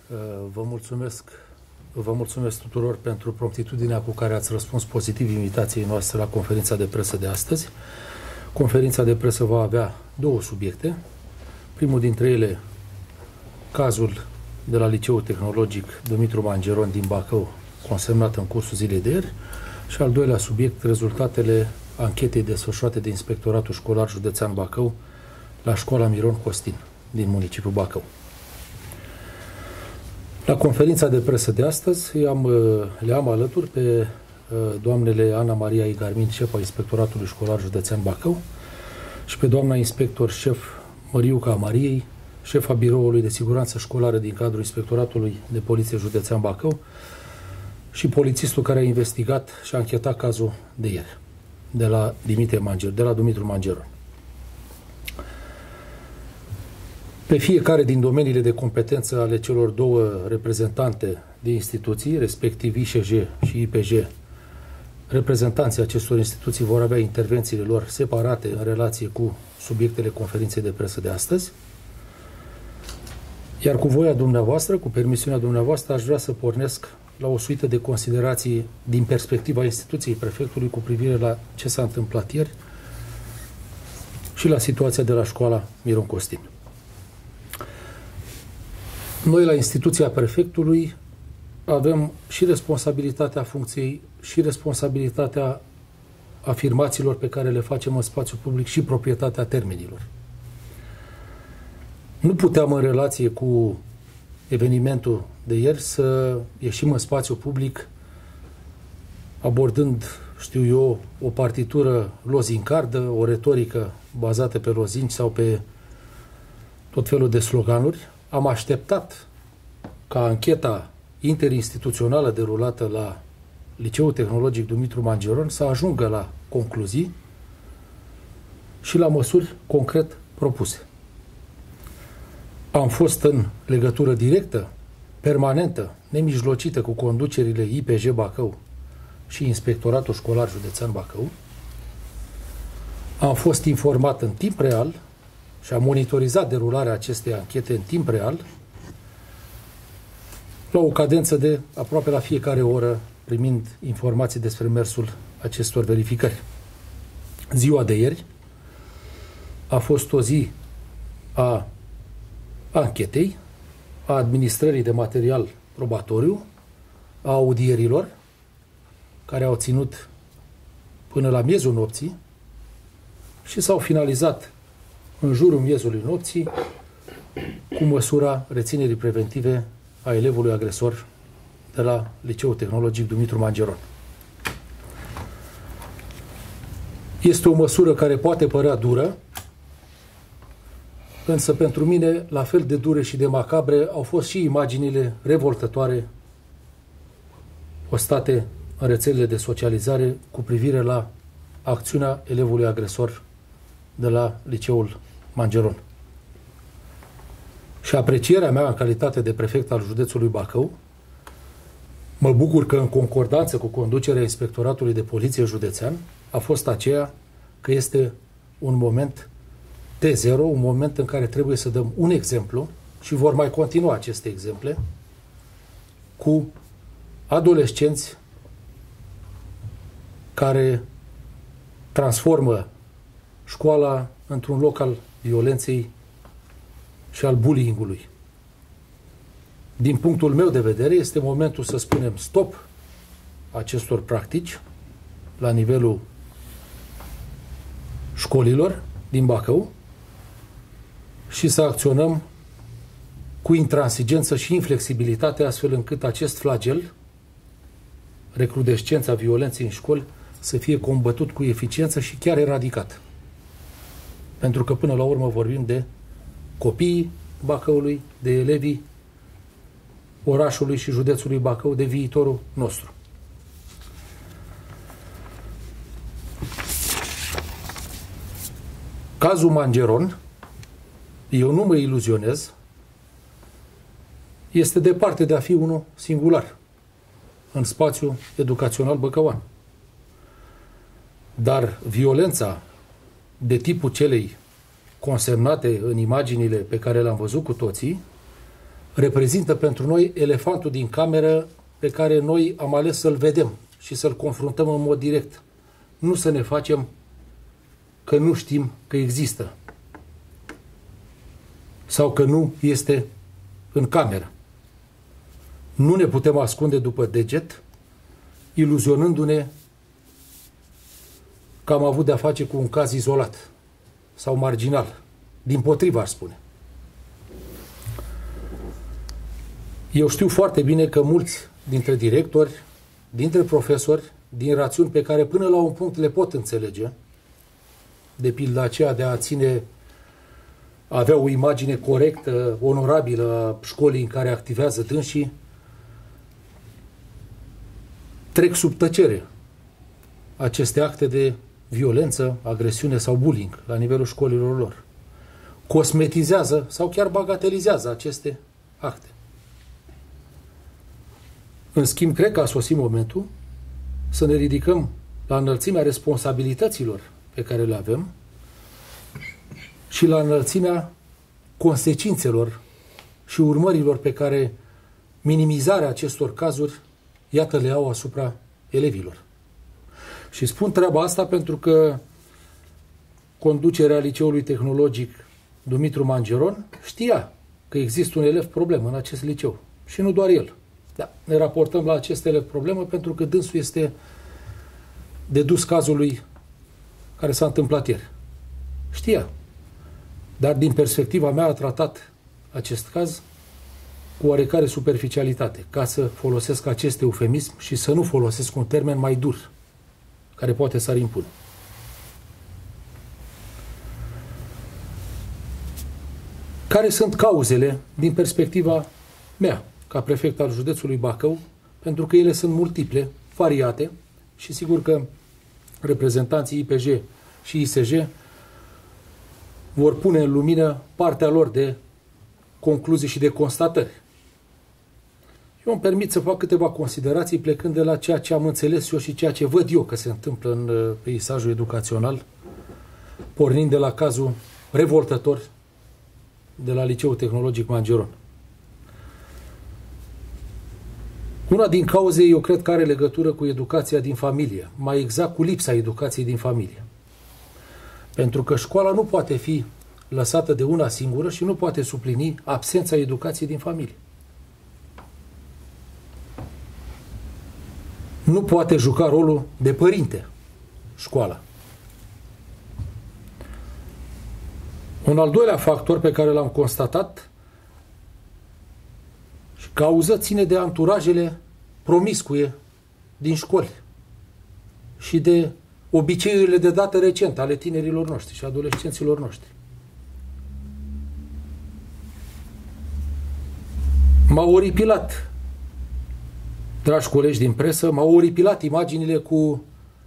Vă mulțumesc tuturor pentru promptitudinea cu care ați răspuns pozitiv invitației noastre la conferința de presă de astăzi. Conferința de presă va avea două subiecte. Primul dintre ele, cazul de la Liceul Tehnologic Dumitru Mangeron din Bacău, consemnat în cursul zilei de ieri, și al doilea subiect, rezultatele anchetei desfășurate de Inspectoratul Școlar Județean Bacău la Școala Miron Costin din municipiul Bacău. La conferința de presă de astăzi le am alături pe doamnele Ana Maria Igarmin, șefa Inspectoratului Școlar Județean Bacău, și pe doamna inspector șef Măriuca Mariei, șefa Biroului de Siguranță Școlară din cadrul Inspectoratului de Poliție Județean Bacău, și polițistul care a investigat și a anchetat cazul de ieri, de la Dumitru Mangeron. Pe fiecare din domeniile de competență ale celor două reprezentante de instituții, respectiv ISJ și IPJ, reprezentanții acestor instituții vor avea intervențiile lor separate în relație cu subiectele conferinței de presă de astăzi. Iar cu voia dumneavoastră, cu permisiunea dumneavoastră, aș vrea să pornesc la o suită de considerații din perspectiva instituției prefectului cu privire la ce s-a întâmplat ieri și la situația de la școala Miron Costin. Noi, la instituția prefectului, avem și responsabilitatea funcției și responsabilitatea afirmațiilor pe care le facem în spațiu public și proprietatea termenilor. Nu puteam, în relație cu evenimentul de ieri, să ieșim în spațiu public abordând, știu eu, o partitură lozincardă, o retorică bazată pe lozinci sau pe tot felul de sloganuri. Am așteptat ca ancheta interinstituțională derulată la Liceul Tehnologic Dumitru Mangeron să ajungă la concluzii și la măsuri concret propuse. Am fost în legătură directă, permanentă, nemijlocită cu conducerile IPJ Bacău și Inspectoratul Școlar Județean Bacău. Am fost informat în timp real și am monitorizat derularea acestei anchete în timp real, la o cadență de aproape la fiecare oră, primind informații despre mersul acestor verificări. Ziua de ieri a fost o zi a anchetei, a administrării de material probatoriu, a audierilor, care au ținut până la miezul nopții și s-au finalizat în jurul miezului nopții cu măsura reținerii preventive a elevului agresor de la Liceul Tehnologic Dumitru Mangeron. Este o măsură care poate părea dură, însă pentru mine, la fel de dure și de macabre, au fost și imaginile revoltătoare postate în rețelele de socializare cu privire la acțiunea elevului agresor de la Liceul Mangeron. Și aprecierea mea în calitate de prefect al județului Bacău, mă bucur că în concordanță cu conducerea Inspectoratului de Poliție Județean a fost aceea că este un moment T0, un moment în care trebuie să dăm un exemplu și vor mai continua aceste exemple cu adolescenți care transformă școala într-un loc al violenței și al bullying-ului. Din punctul meu de vedere, este momentul să spunem stop acestor practici la nivelul școlilor din Bacău și să acționăm cu intransigență și inflexibilitate, astfel încât acest flagel, recrudescența violenței în școli, să fie combătut cu eficiență și chiar eradicat. Pentru că până la urmă vorbim de copiii Bacăului, de elevii orașului și județului Bacău, de viitorul nostru. Cazul Mangeron, eu nu mă iluzionez, este departe de a fi unul singular în spațiul educațional băcăuan. Dar violența de tipul celei consemnate în imaginile pe care le-am văzut cu toții reprezintă pentru noi elefantul din cameră pe care noi am ales să-l vedem și să-l confruntăm în mod direct. Nu să ne facem că nu știm că există sau că nu este în cameră. Nu ne putem ascunde după deget, iluzionându-ne că am avut de-a face cu un caz izolat sau marginal. Dimpotrivă, aș spune. Eu știu foarte bine că mulți dintre directori, dintre profesori, din rațiuni pe care până la un punct le pot înțelege, de pildă aceea de a avea o imagine corectă, onorabilă a școlii în care activează dânsii, trec sub tăcere aceste acte de violență, agresiune sau bullying la nivelul școlilor lor. Cosmetizează sau chiar bagatelizează aceste acte. În schimb, cred că a sosit momentul să ne ridicăm la înălțimea responsabilităților pe care le avem și la înălțimea consecințelor și urmărilor pe care minimizarea acestor cazuri, iată, le au asupra elevilor. Și spun treaba asta pentru că conducerea Liceului Tehnologic Dumitru Mangeron știa că există un elev problemă în acest liceu. Și nu doar el. Da, ne raportăm la acest elev problemă pentru că dânsul este dedus cazului care s-a întâmplat ieri. Știa. Dar din perspectiva mea a tratat acest caz cu oarecare superficialitate, ca să folosesc acest eufemism și să nu folosesc un termen mai dur, care poate să-ar impune. Care sunt cauzele din perspectiva mea, ca prefect al județului Bacău, pentru că ele sunt multiple, variate și sigur că reprezentanții IPJ și ISJ vor pune în lumină partea lor de concluzii și de constatări. Eu îmi permit să fac câteva considerații plecând de la ceea ce am înțeles eu și ceea ce văd eu că se întâmplă în peisajul educațional, pornind de la cazul revoltător de la Liceul Tehnologic Mangeron. Una din cauze, eu cred că are legătură cu educația din familie, mai exact cu lipsa educației din familie. Pentru că școala nu poate fi lăsată de una singură și nu poate suplini absența educației din familie. Nu poate juca rolul de părinte școala. Un al doilea factor pe care l-am constatat și cauză ține de anturajele promiscue din școli și de obiceiurile de dată recent ale tinerilor noștri și adolescenților noștri. M-au oripilat, dragi colegi din presă, m-au oripilat imaginile cu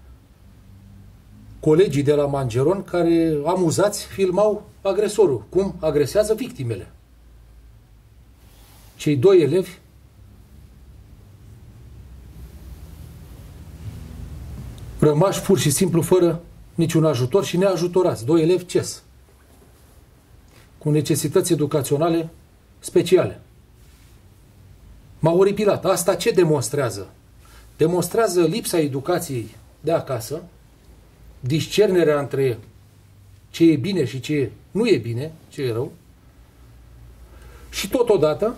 colegii de la Mangeron care, amuzați, filmau agresorul, cum agresează victimele. Cei doi elevi rămași pur și simplu fără niciun ajutor și neajutorați. Doi elevi CES, cu necesități educaționale speciale. M-a oripilat. Asta ce demonstrează? Demonstrează lipsa educației de acasă, discernerea între ce e bine și ce nu e bine, ce e rău, și totodată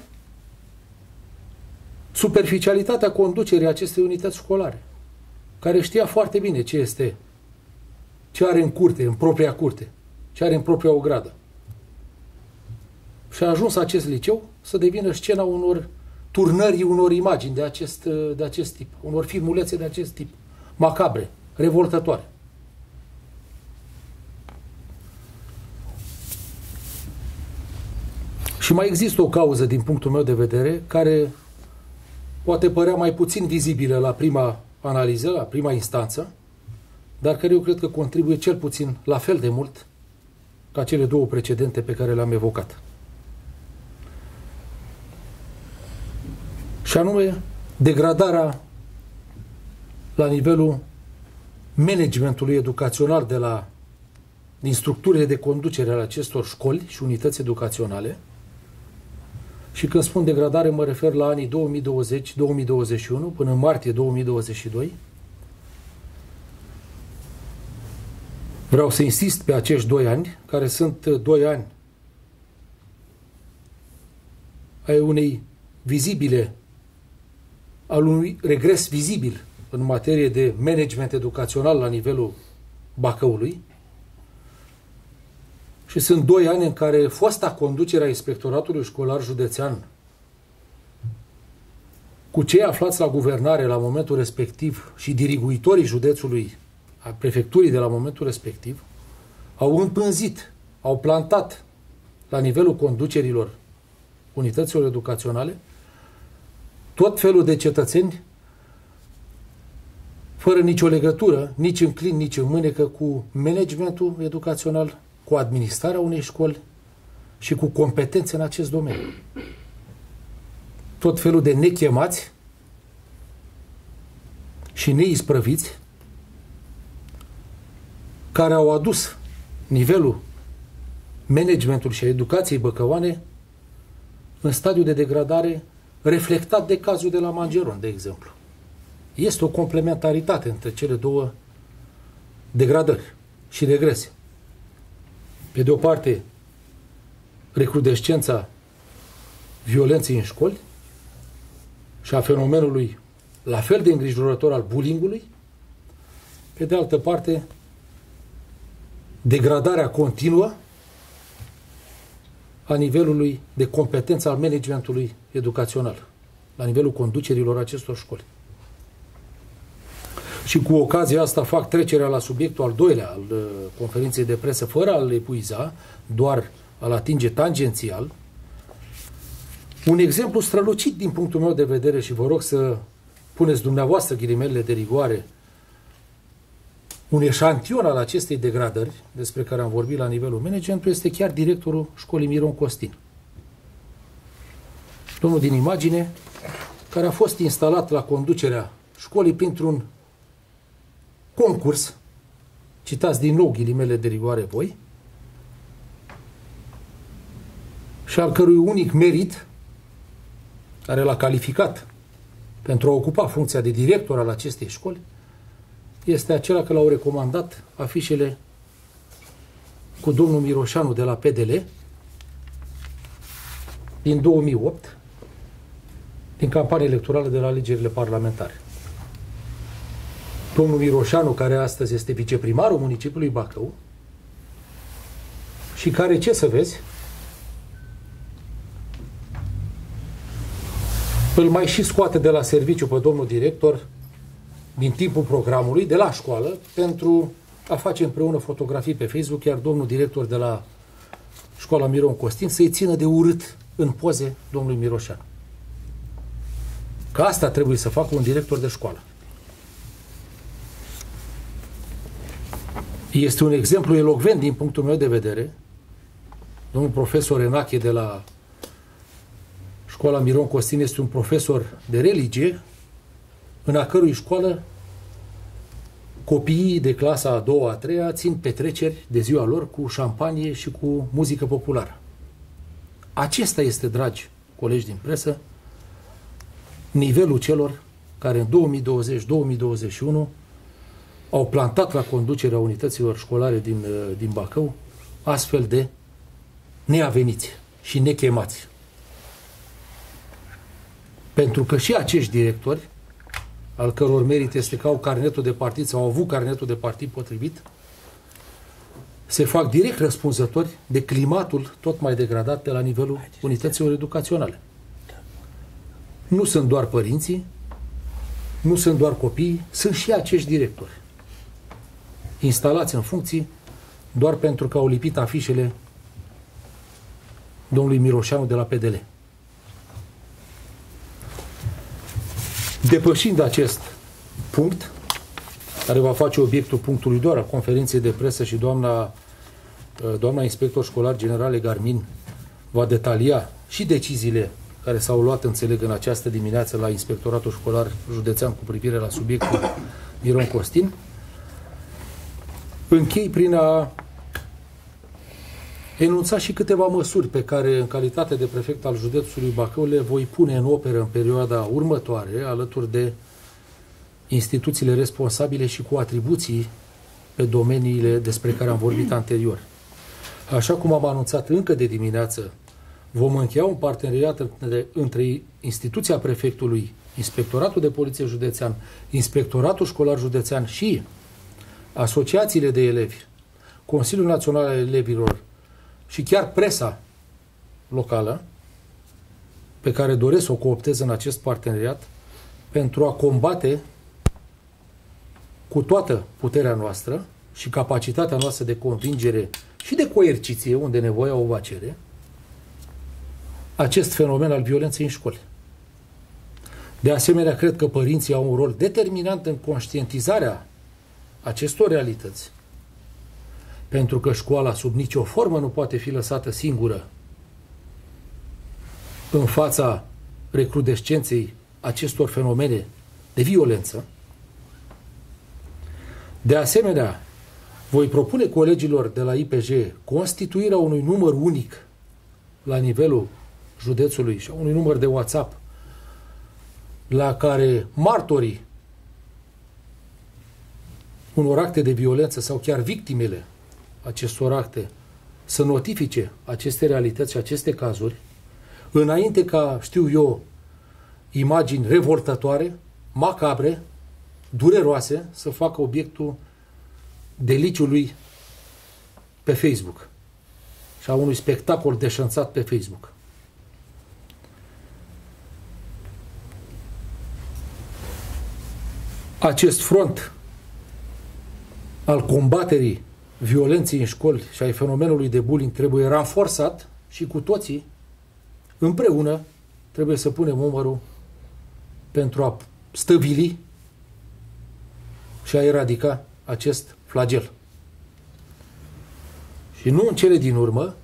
superficialitatea conducerii acestei unități școlare, care știa foarte bine ce este, ce are în curte, în propria curte, ce are în propria ogradă. Și a ajuns acest liceu să devină scena unor turnării, unor imagini de acest tip, unor filmulețe de acest tip, macabre, revoltătoare. Și mai există o cauză, din punctul meu de vedere, care poate părea mai puțin vizibilă la prima analiză, la prima instanță, dar care eu cred că contribuie cel puțin la fel de mult ca cele două precedente pe care le-am evocat. Și anume, degradarea la nivelul managementului educațional din structurile de conducere ale acestor școli și unități educaționale, Și când spun degradare, mă refer la anii 2020-2021 până în martie 2022. Vreau să insist pe acești 2 ani, care sunt 2 ani ai al unui regres vizibil în materie de management educațional la nivelul Bacăului. Și sunt 2 ani în care fosta conducere a Inspectoratului Școlar Județean, cu cei aflați la guvernare la momentul respectiv și diriguitorii județului, a prefecturii de la momentul respectiv, au împânzit, au plantat la nivelul conducerilor unităților educaționale tot felul de cetățeni fără nicio legătură, nici în clin, nici în mânecă cu managementul educațional, cu administrarea unei școli și cu competențe în acest domeniu. Tot felul de nechemați și neisprăviți care au adus nivelul managementului și a educației băcăoane în stadiu de degradare reflectat de cazul de la Mangeron, de exemplu. Este o complementaritate între cele 2 degradări și regrese. Pe de o parte, recrudescența violenței în școli și a fenomenului la fel de îngrijorător al bullyingului. Pe de altă parte, degradarea continuă a nivelului de competență al managementului educațional, la nivelul conducerilor acestor școli. Și cu ocazia asta fac trecerea la subiectul al 2-lea al conferinței de presă, fără a-l epuiza, doar a-l atinge tangențial. Un exemplu strălucit din punctul meu de vedere, și vă rog să puneți dumneavoastră ghilimelele de rigoare, un eșantion al acestei degradări despre care am vorbit la nivelul managementului este chiar directorul școlii Miron Costin. Domnul din imagine, care a fost instalat la conducerea școlii printr-un concurs, citați din nou ghilimele de rigoare voi, și al cărui unic merit, care l-a calificat pentru a ocupa funcția de director al acestei școli, este acela că l-au recomandat afișele cu domnul Miroșanu de la PDL din 2008, din campania electorală de la alegerile parlamentare. Domnul Miroșanu, care astăzi este viceprimarul municipiului Bacău și care, ce să vezi, îl mai și scoate de la serviciu pe domnul director din timpul programului, de la școală, pentru a face împreună fotografii pe Facebook, iar domnul director de la școala Miron Costin să-i țină de urât în poze domnului Miroșanu. Că asta trebuie să facă un director de școală. Este un exemplu elocvent din punctul meu de vedere. Domnul profesor Enache de la școala Miron Costin este un profesor de religie, în a cărui școală copiii de clasa a 2-a, a 3-a țin petreceri de ziua lor cu șampanie și cu muzică populară. Acesta este, dragi colegi din presă, nivelul celor care în 2020-2021 au plantat la conducerea unităților școlare din Bacău astfel de neaveniți și nechemați. Pentru că și acești directori, al căror merit este că au carnetul de partid sau au avut carnetul de partid potrivit, se fac direct răspunzători de climatul tot mai degradat de la nivelul unităților educaționale. Nu sunt doar părinții, nu sunt doar copiii, sunt și acești directori, instalați în funcții doar pentru că au lipit afișele domnului Miroșanu de la PDL. Depășind acest punct, care va face obiectul punctului 2 al conferinței de presă și doamna inspector școlar general Garmin va detalia și deciziile care s-au luat, înțeleg, în această dimineață la Inspectoratul Școlar Județean cu privire la subiectul Miron Costin, închei prin a enunța și câteva măsuri pe care, în calitate de prefect al județului Bacău, le voi pune în operă în perioada următoare, alături de instituțiile responsabile și cu atribuții pe domeniile despre care am vorbit anterior. Așa cum am anunțat încă de dimineață, vom încheia un parteneriat între instituția prefectului, Inspectoratul de Poliție Județean, Inspectoratul Școlar Județean și asociațiile de elevi, Consiliul Național al Elevilor și chiar presa locală, pe care doresc să o cooptez în acest parteneriat, pentru a combate cu toată puterea noastră și capacitatea noastră de convingere și de coerciție, unde nevoia o va cere, acest fenomen al violenței în școli. De asemenea, cred că părinții au un rol determinant în conștientizarea acestor realități, pentru că școala sub nicio formă nu poate fi lăsată singură în fața recrudescenței acestor fenomene de violență. De asemenea, voi propune colegilor de la IPJ constituirea unui număr unic la nivelul județului și a unui număr de WhatsApp la care martorii unor acte de violență sau chiar victimele acestor acte să notifice aceste realități și aceste cazuri, înainte ca, știu eu, imagini revoltătoare, macabre, dureroase, să facă obiectul deliciului pe Facebook și a unui spectacol deșanțat pe Facebook. Acest front al combaterii violenței în școli și ai fenomenului de bullying trebuie ranforsat și cu toții împreună trebuie să punem umărul pentru a stăvili și a eradica acest flagel. Și nu în cele din urmă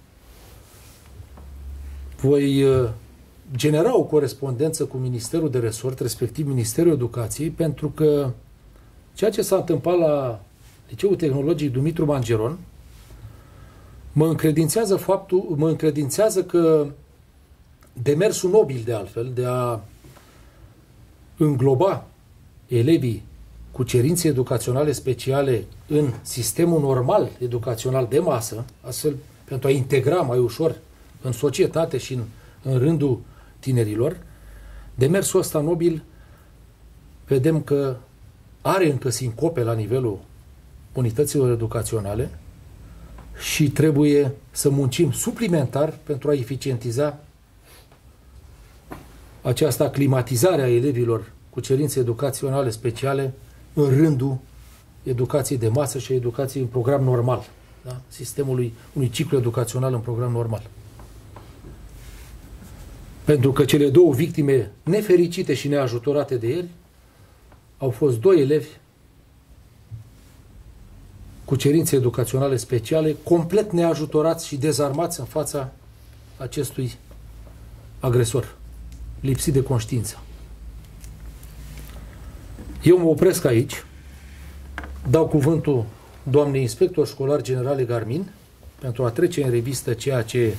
voi genera o corespondență cu Ministerul de Resort, respectiv Ministerul Educației, pentru că ceea ce s-a întâmplat la Liceul Tehnologic Dumitru Mangeron mă încredințează că demersul nobil, de altfel, de a îngloba elevii cu cerințe educaționale speciale în sistemul normal educațional de masă, astfel pentru a integra mai ușor în societate și în rândul tinerilor, demersul ăsta nobil vedem că are încă sincope la nivelul unităților educaționale și trebuie să muncim suplimentar pentru a eficientiza această aclimatizare a elevilor cu cerințe educaționale speciale în rândul educației de masă și a educației în program normal, da? Sistemului unui ciclu educațional în program normal. Pentru că cele două victime nefericite și neajutorate de ieri au fost doi elevi cu cerințe educaționale speciale, complet neajutorați și dezarmați în fața acestui agresor, lipsit de conștiință. Eu mă opresc aici, dau cuvântul doamnei inspector școlar generale Garmin pentru a trece în revistă ceea ce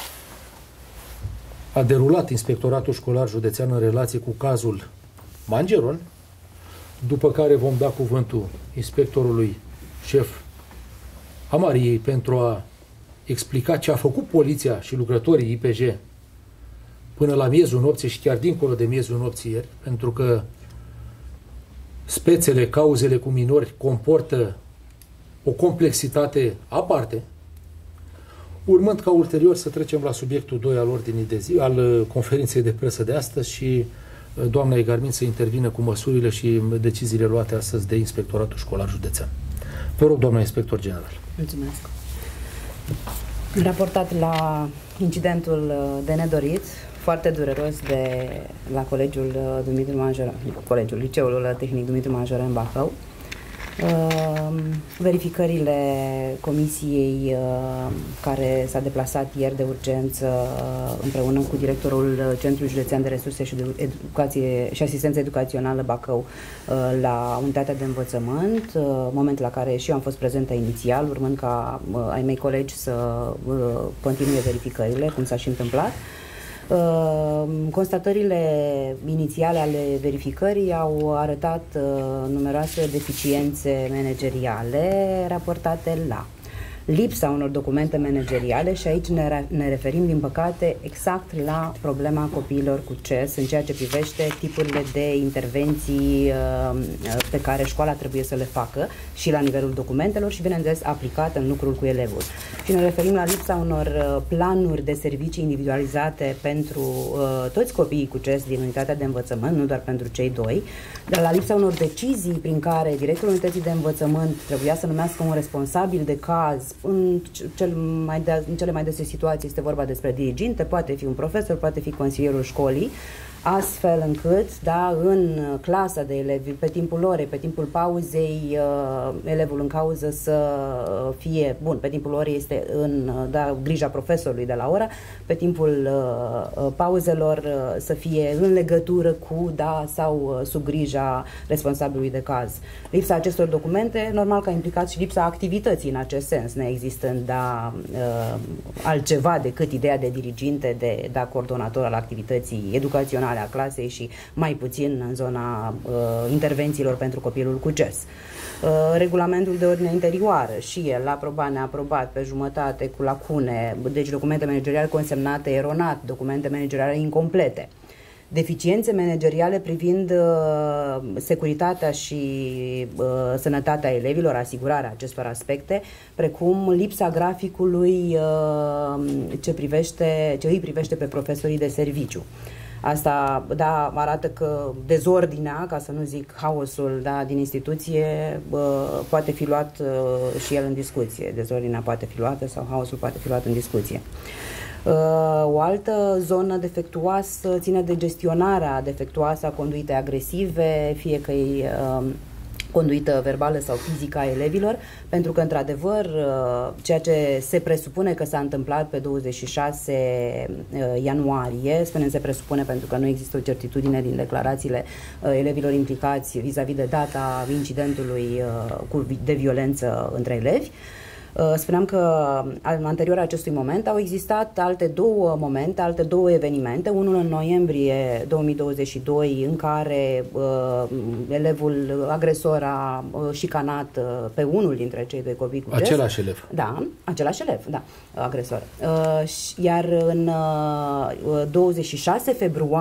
a derulat Inspectoratul Școlar Județean în relație cu cazul Mangeron, după care vom da cuvântul inspectorului șef a Mariei pentru a explica ce a făcut poliția și lucrătorii IPJ până la miezul nopții și chiar dincolo de miezul nopții ieri, pentru că spețele, cauzele cu minori comportă o complexitate aparte, urmând ca ulterior să trecem la subiectul 2 al ordinii de zi, al conferinței de presă de astăzi și doamna Egarmin să intervină cu măsurile și deciziile luate astăzi de Inspectoratul Școlar Județean. Vă rog, doamna inspector general. Mulțumesc. Raportat la incidentul de nedorit, foarte dureros la colegiul Dumitru Mangeron, Liceul Tehnic Dumitru Mangeron în Bacău, Verificările comisiei care s-a deplasat ieri de urgență împreună cu directorul Centrului Județean de Resurse și Educație și Asistență Educațională Bacău la unitatea de învățământ, moment la care și eu am fost prezentă inițial, urmând ca ai mei colegi să continue verificările, cum s-a și întâmplat. Constatările inițiale ale verificării au arătat numeroase deficiențe manageriale raportate la lipsa unor documente manageriale și aici ne referim, din păcate, exact la problema copiilor cu CES în ceea ce privește tipurile de intervenții pe care școala trebuie să le facă și la nivelul documentelor și, bineînțeles, aplicat în lucrul cu elevul. Și ne referim la lipsa unor planuri de servicii individualizate pentru toți copiii cu CES din unitatea de învățământ, nu doar pentru cei doi, dar la lipsa unor decizii prin care directorul unității de învățământ trebuia să numească un responsabil de caz. În cele mai dese situații este vorba despre diriginte, poate fi un profesor, poate fi consilierul școlii, astfel încât, da, în clasa de elevi, pe timpul orei, pe timpul pauzei, elevul în cauză să fie, bun, pe timpul orei este în grija profesorului de la oră, pe timpul pauzelor să fie în legătură cu, sau sub grija responsabilului de caz. Lipsa acestor documente, normal că a implicat și lipsa activității în acest sens, neexistând, altceva decât ideea de diriginte, de coordonator al activității educaționale a clasei și mai puțin în zona intervențiilor pentru copilul cu CES. Regulamentul de ordine interioară și el aprobat, neaprobat, pe jumătate, cu lacune, deci documente manageriale consemnate eronat, documente manageriale incomplete. Deficiențe manageriale privind securitatea și sănătatea elevilor, asigurarea acestor aspecte, precum lipsa graficului ce îi privește pe profesorii de serviciu. Asta, arată că dezordinea, ca să nu zic haosul, din instituție poate fi luat și el în discuție. Dezordinea poate fi luată sau haosul poate fi luat în discuție. O altă zonă defectuoasă ține de gestionarea defectuoasă a conduitei agresive, fie că e conduită verbală sau fizică a elevilor, pentru că, într-adevăr, ceea ce se presupune că s-a întâmplat pe 26 ianuarie, spunem se presupune pentru că nu există o certitudine din declarațiile elevilor implicați vis-a-vis de data incidentului de violență între elevi, spuneam că anterior acestui moment au existat alte două evenimente, unul în noiembrie 2022 în care elevul agresor a șicanat pe unul dintre cei doi copii cu CES. Același elev. Da, același elev, agresor. Iar în 26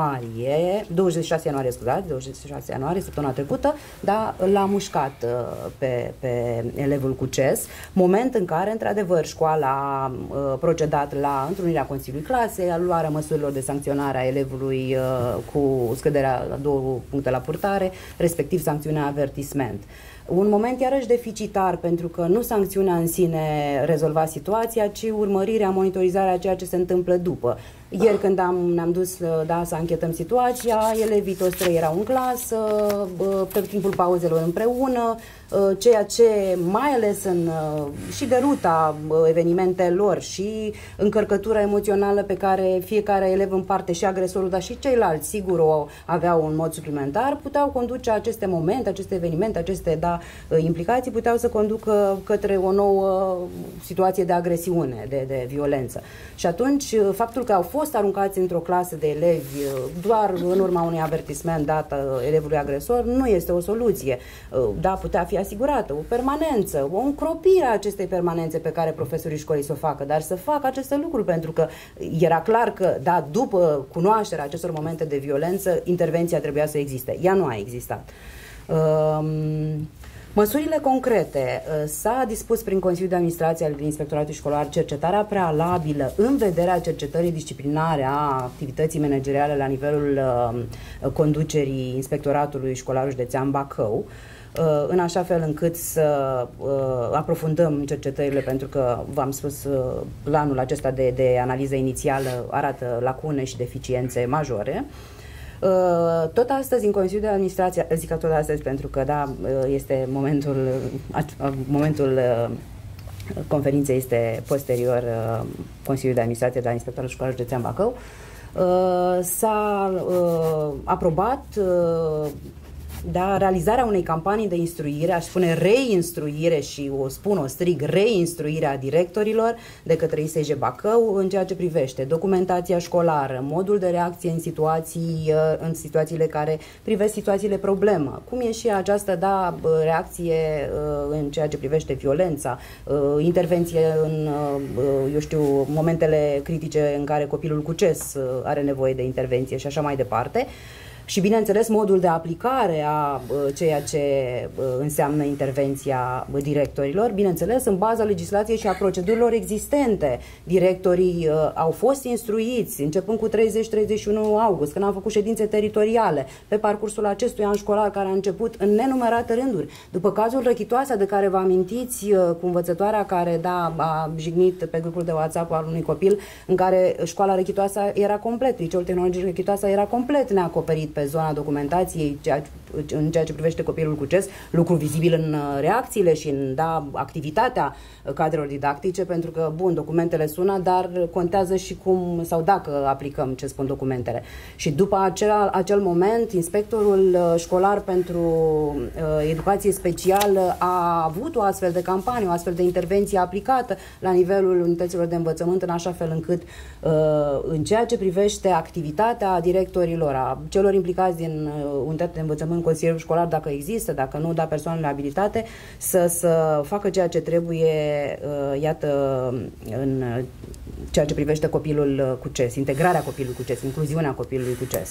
ianuarie, săptămâna trecută, l-a mușcat pe elevul cu CES, moment în care, într-adevăr, școala a procedat la întrunirea Consiliului Clasei, a luarea măsurilor de sancționare a elevului cu scăderea la 2 puncte la purtare, respectiv sancțiunea avertisment. Un moment iarăși deficitar, pentru că nu sancțiunea în sine rezolva situația, ci urmărirea, monitorizarea a ceea ce se întâmplă după. Ieri, când ne-am dus să anchetăm situația, elevii toți trei erau în clasă, pe timpul pauzelor împreună, ceea ce, mai ales și de ruta evenimentelor și încărcătura emoțională pe care fiecare elev în parte, și agresorul, dar și ceilalți, sigur, o aveau un mod suplimentar, puteau conduce aceste momente, aceste evenimente, aceste implicații, puteau să conducă către o nouă situație de agresiune, de violență. Și atunci, faptul că au fost aruncați într-o clasă de elevi doar în urma unui avertisment dat elevului agresor nu este o soluție. Putea fi asigurată o permanență, o încropire a acestei permanențe pe care profesorii școlii să o facă, dar să facă aceste lucruri, pentru că era clar că, după cunoașterea acestor momente de violență, intervenția trebuia să existe. Ea nu a existat. Măsurile concrete. S-a dispus prin Consiliul de Administrație al Inspectoratului Școlar cercetarea prealabilă în vederea cercetării disciplinare a activității manageriale la nivelul conducerii Inspectoratului Școlar Județean Bacău, în așa fel încât să aprofundăm cercetările, pentru că, v-am spus, planul acesta de analiză inițială arată lacune și deficiențe majore. Tot astăzi, în Consiliul de Administrație, zic că tot astăzi pentru că, da, este momentul conferinței este posterior Consiliul de Administrație de la Inspectorul Școlar Județean Bacău, s-a aprobat realizarea unei campanii de instruire, aș spune reinstruire și o strig reinstruire a directorilor de către ISJ Bacău în ceea ce privește documentația școlară, modul de reacție în situațiile care privesc situațiile problemă, cum e și această reacție în ceea ce privește violența, intervenție în, momentele critice în care copilul cu CES are nevoie de intervenție și așa mai departe. Și, bineînțeles, modul de aplicare a ceea ce înseamnă intervenția directorilor, bineînțeles, în baza legislației și a procedurilor existente. Directorii au fost instruiți, începând cu 30-31 august, când am făcut ședințe teritoriale, pe parcursul acestui an școlar, care a început în nenumărate rânduri. După cazul Răchitoasa, de care vă amintiți, cu învățătoarea care, a jignit pe grupul de WhatsApp al unui copil, în care școala Răchitoasa era complet, liceul tehnologic Răchitoasa era complet neacoperit pe zona documentației în ceea ce privește copilul cu CES, lucru vizibil în reacțiile și în activitatea cadrelor didactice, pentru că, bun, documentele sună, dar contează și cum sau dacă aplicăm ce spun documentele. Și după acel moment, inspectorul școlar pentru educație specială a avut o astfel de campanie, o astfel de intervenție aplicată la nivelul unităților de învățământ, în așa fel încât în ceea ce privește activitatea directorilor, a celor implicați din unitatea de învățământ, consilierul școlar, dacă există, dacă nu, persoanele abilitate, să facă ceea ce trebuie, iată, în ceea ce privește copilul cu CES, integrarea copilului cu CES, incluziunea copilului cu CES.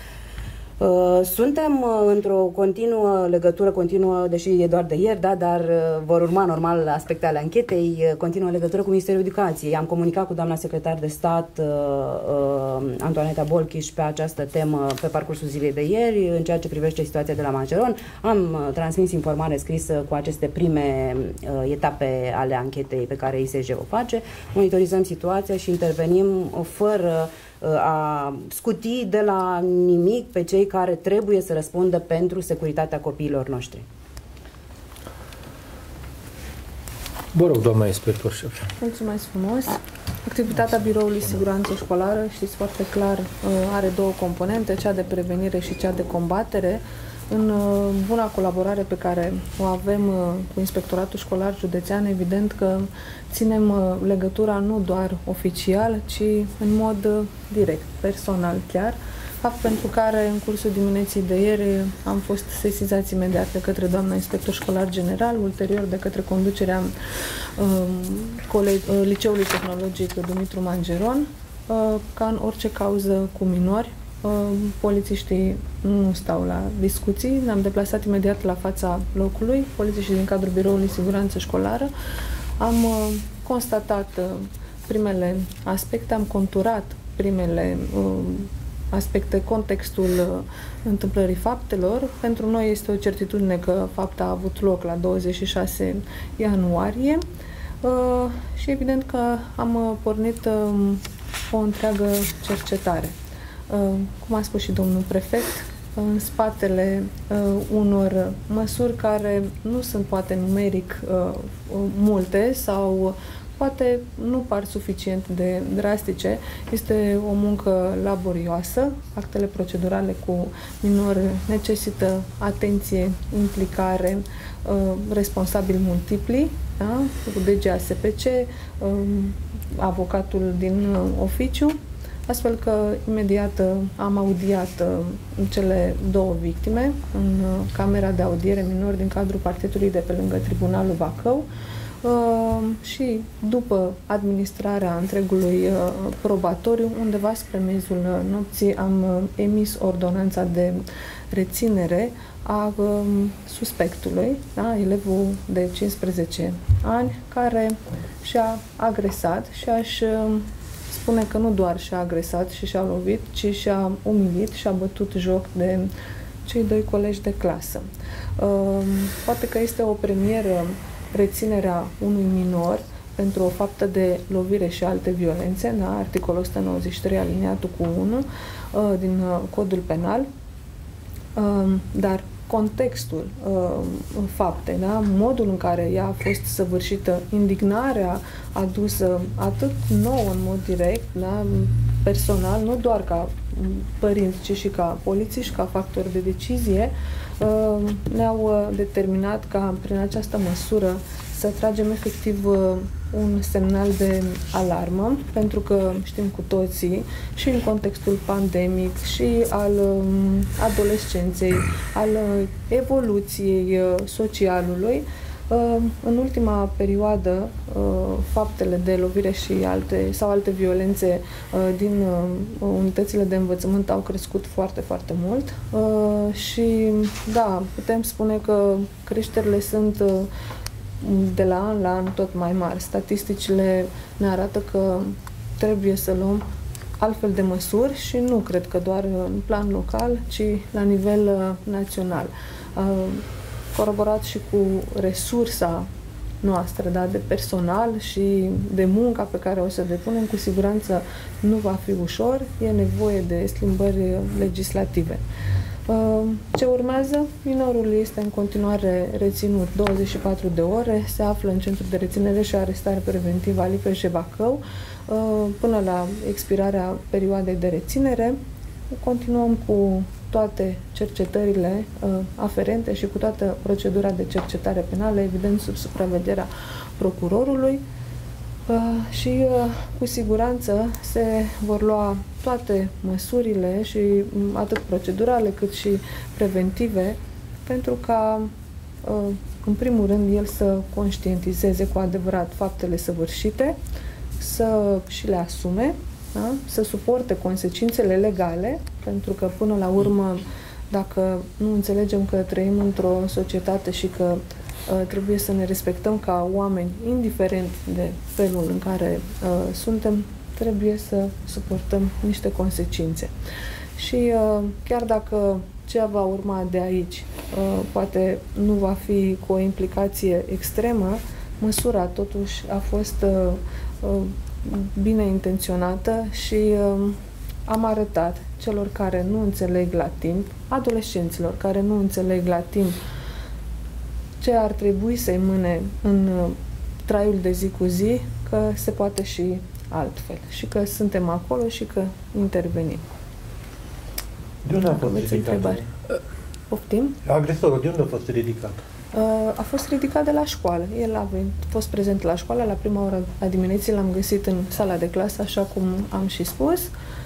Suntem într-o legătură, deși e doar de ieri, dar vor urma normal aspecte ale anchetei, continuă legătură cu Ministerul Educației. Am comunicat cu doamna secretar de stat Antoaneta Bolchiș pe această temă pe parcursul zilei de ieri, în ceea ce privește situația de la Maceron. Am transmis informare scrisă cu aceste prime etape ale anchetei pe care ISJ o face. Monitorizăm situația și intervenim fără a scuti de la nimic pe cei care trebuie să răspundă pentru securitatea copiilor noștri. Vă rog, doamna inspector șef. Mulțumesc frumos. Activitatea Biroului Siguranță Școlară, știți foarte clar, are două componente, cea de prevenire și cea de combatere. În buna colaborare pe care o avem cu Inspectoratul Școlar Județean, evident că ținem legătura nu doar oficial, ci în mod direct, personal chiar, fapt pentru care în cursul dimineții de ieri am fost sesizați imediat de către doamna inspector școlar general, ulterior de către conducerea Liceului Tehnologic Dumitru Mangeron, ca în orice cauză cu minori. Polițiștii nu stau la discuții, ne-am deplasat imediat la fața locului, polițiștii din cadrul Biroului Siguranță Școlară, am constatat primele aspecte, am conturat primele aspecte, contextul întâmplării faptelor. Pentru noi este o certitudine că fapta a avut loc la 26 ianuarie și evident că am pornit o întreagă cercetare. Cum a spus și domnul prefect, în spatele unor măsuri care nu sunt poate numeric multe sau poate nu par suficient de drastice, este o muncă laborioasă. Actele procedurale cu minori necesită atenție, implicare, responsabili multipli, da? Cu DGASPC, avocatul din oficiu, astfel că imediat am audiat cele două victime în camera de audiere minori din cadrul parchetului de pe lângă Tribunalul Bacău și după administrarea întregului probatoriu, undeva spre miezul nopții, am emis ordonanța de reținere a suspectului, da, elevul de 15 ani, care și-a agresat și aș spune că nu doar și-a agresat și și-a lovit, ci și-a umilit și-a bătut joc de cei doi colegi de clasă. Poate că este o premieră reținerea unui minor pentru o faptă de lovire și alte violențe, da? Articolul 193 aliniatul cu 1 din Codul Penal, dar contextul faptei, da? Modul în care ea a fost săvârșită, indignarea adusă atât nouă în mod direct, da? Personal, nu doar ca părinți, ci și ca polițiști, ca factori de decizie, ne-au determinat ca prin această măsură să tragem efectiv un semnal de alarmă, pentru că știm cu toții și în contextul pandemic și al adolescenței, al evoluției socialului, în ultima perioadă faptele de lovire și alte violențe din unitățile de învățământ au crescut foarte, foarte mult și da, putem spune că creșterile sunt de la an la an tot mai mari. Statisticile ne arată că trebuie să luăm altfel de măsuri și nu cred că doar în plan local, ci la nivel național. Coroborat și cu resursa noastră, da, de personal și de munca pe care o să depunem, cu siguranță nu va fi ușor, e nevoie de schimbări legislative. Ce urmează? Minorul este în continuare reținut 24 de ore, se află în centru de reținere și arestare preventivă Alipeș și Bacău până la expirarea perioadei de reținere. Continuăm cu toate cercetările aferente și cu toată procedura de cercetare penală, evident sub supravegherea procurorului și cu siguranță se vor lua toate măsurile și atât procedurale cât și preventive pentru ca în primul rând el să conștientizeze cu adevărat faptele săvârșite, să și le asume, da? Să suporte consecințele legale, pentru că până la urmă, dacă nu înțelegem că trăim într-o societate și că trebuie să ne respectăm ca oameni, indiferent de felul în care suntem, trebuie să suportăm niște consecințe. Și chiar dacă ce va urma de aici poate nu va fi cu o implicație extremă, măsura totuși a fost bine intenționată și am arătat celor care nu înțeleg la timp, adolescenților care nu înțeleg la timp ce ar trebui să-i mâne în traiul de zi cu zi, că se poate și altfel și că suntem acolo și că intervenim. De unde a fost ridicat? Poftim? Agresorul, de unde a fost ridicat? A fost ridicat de la școală. El a fost prezent la școală, la prima oră a dimineții l-am găsit în sala de clasă, așa cum am și spus.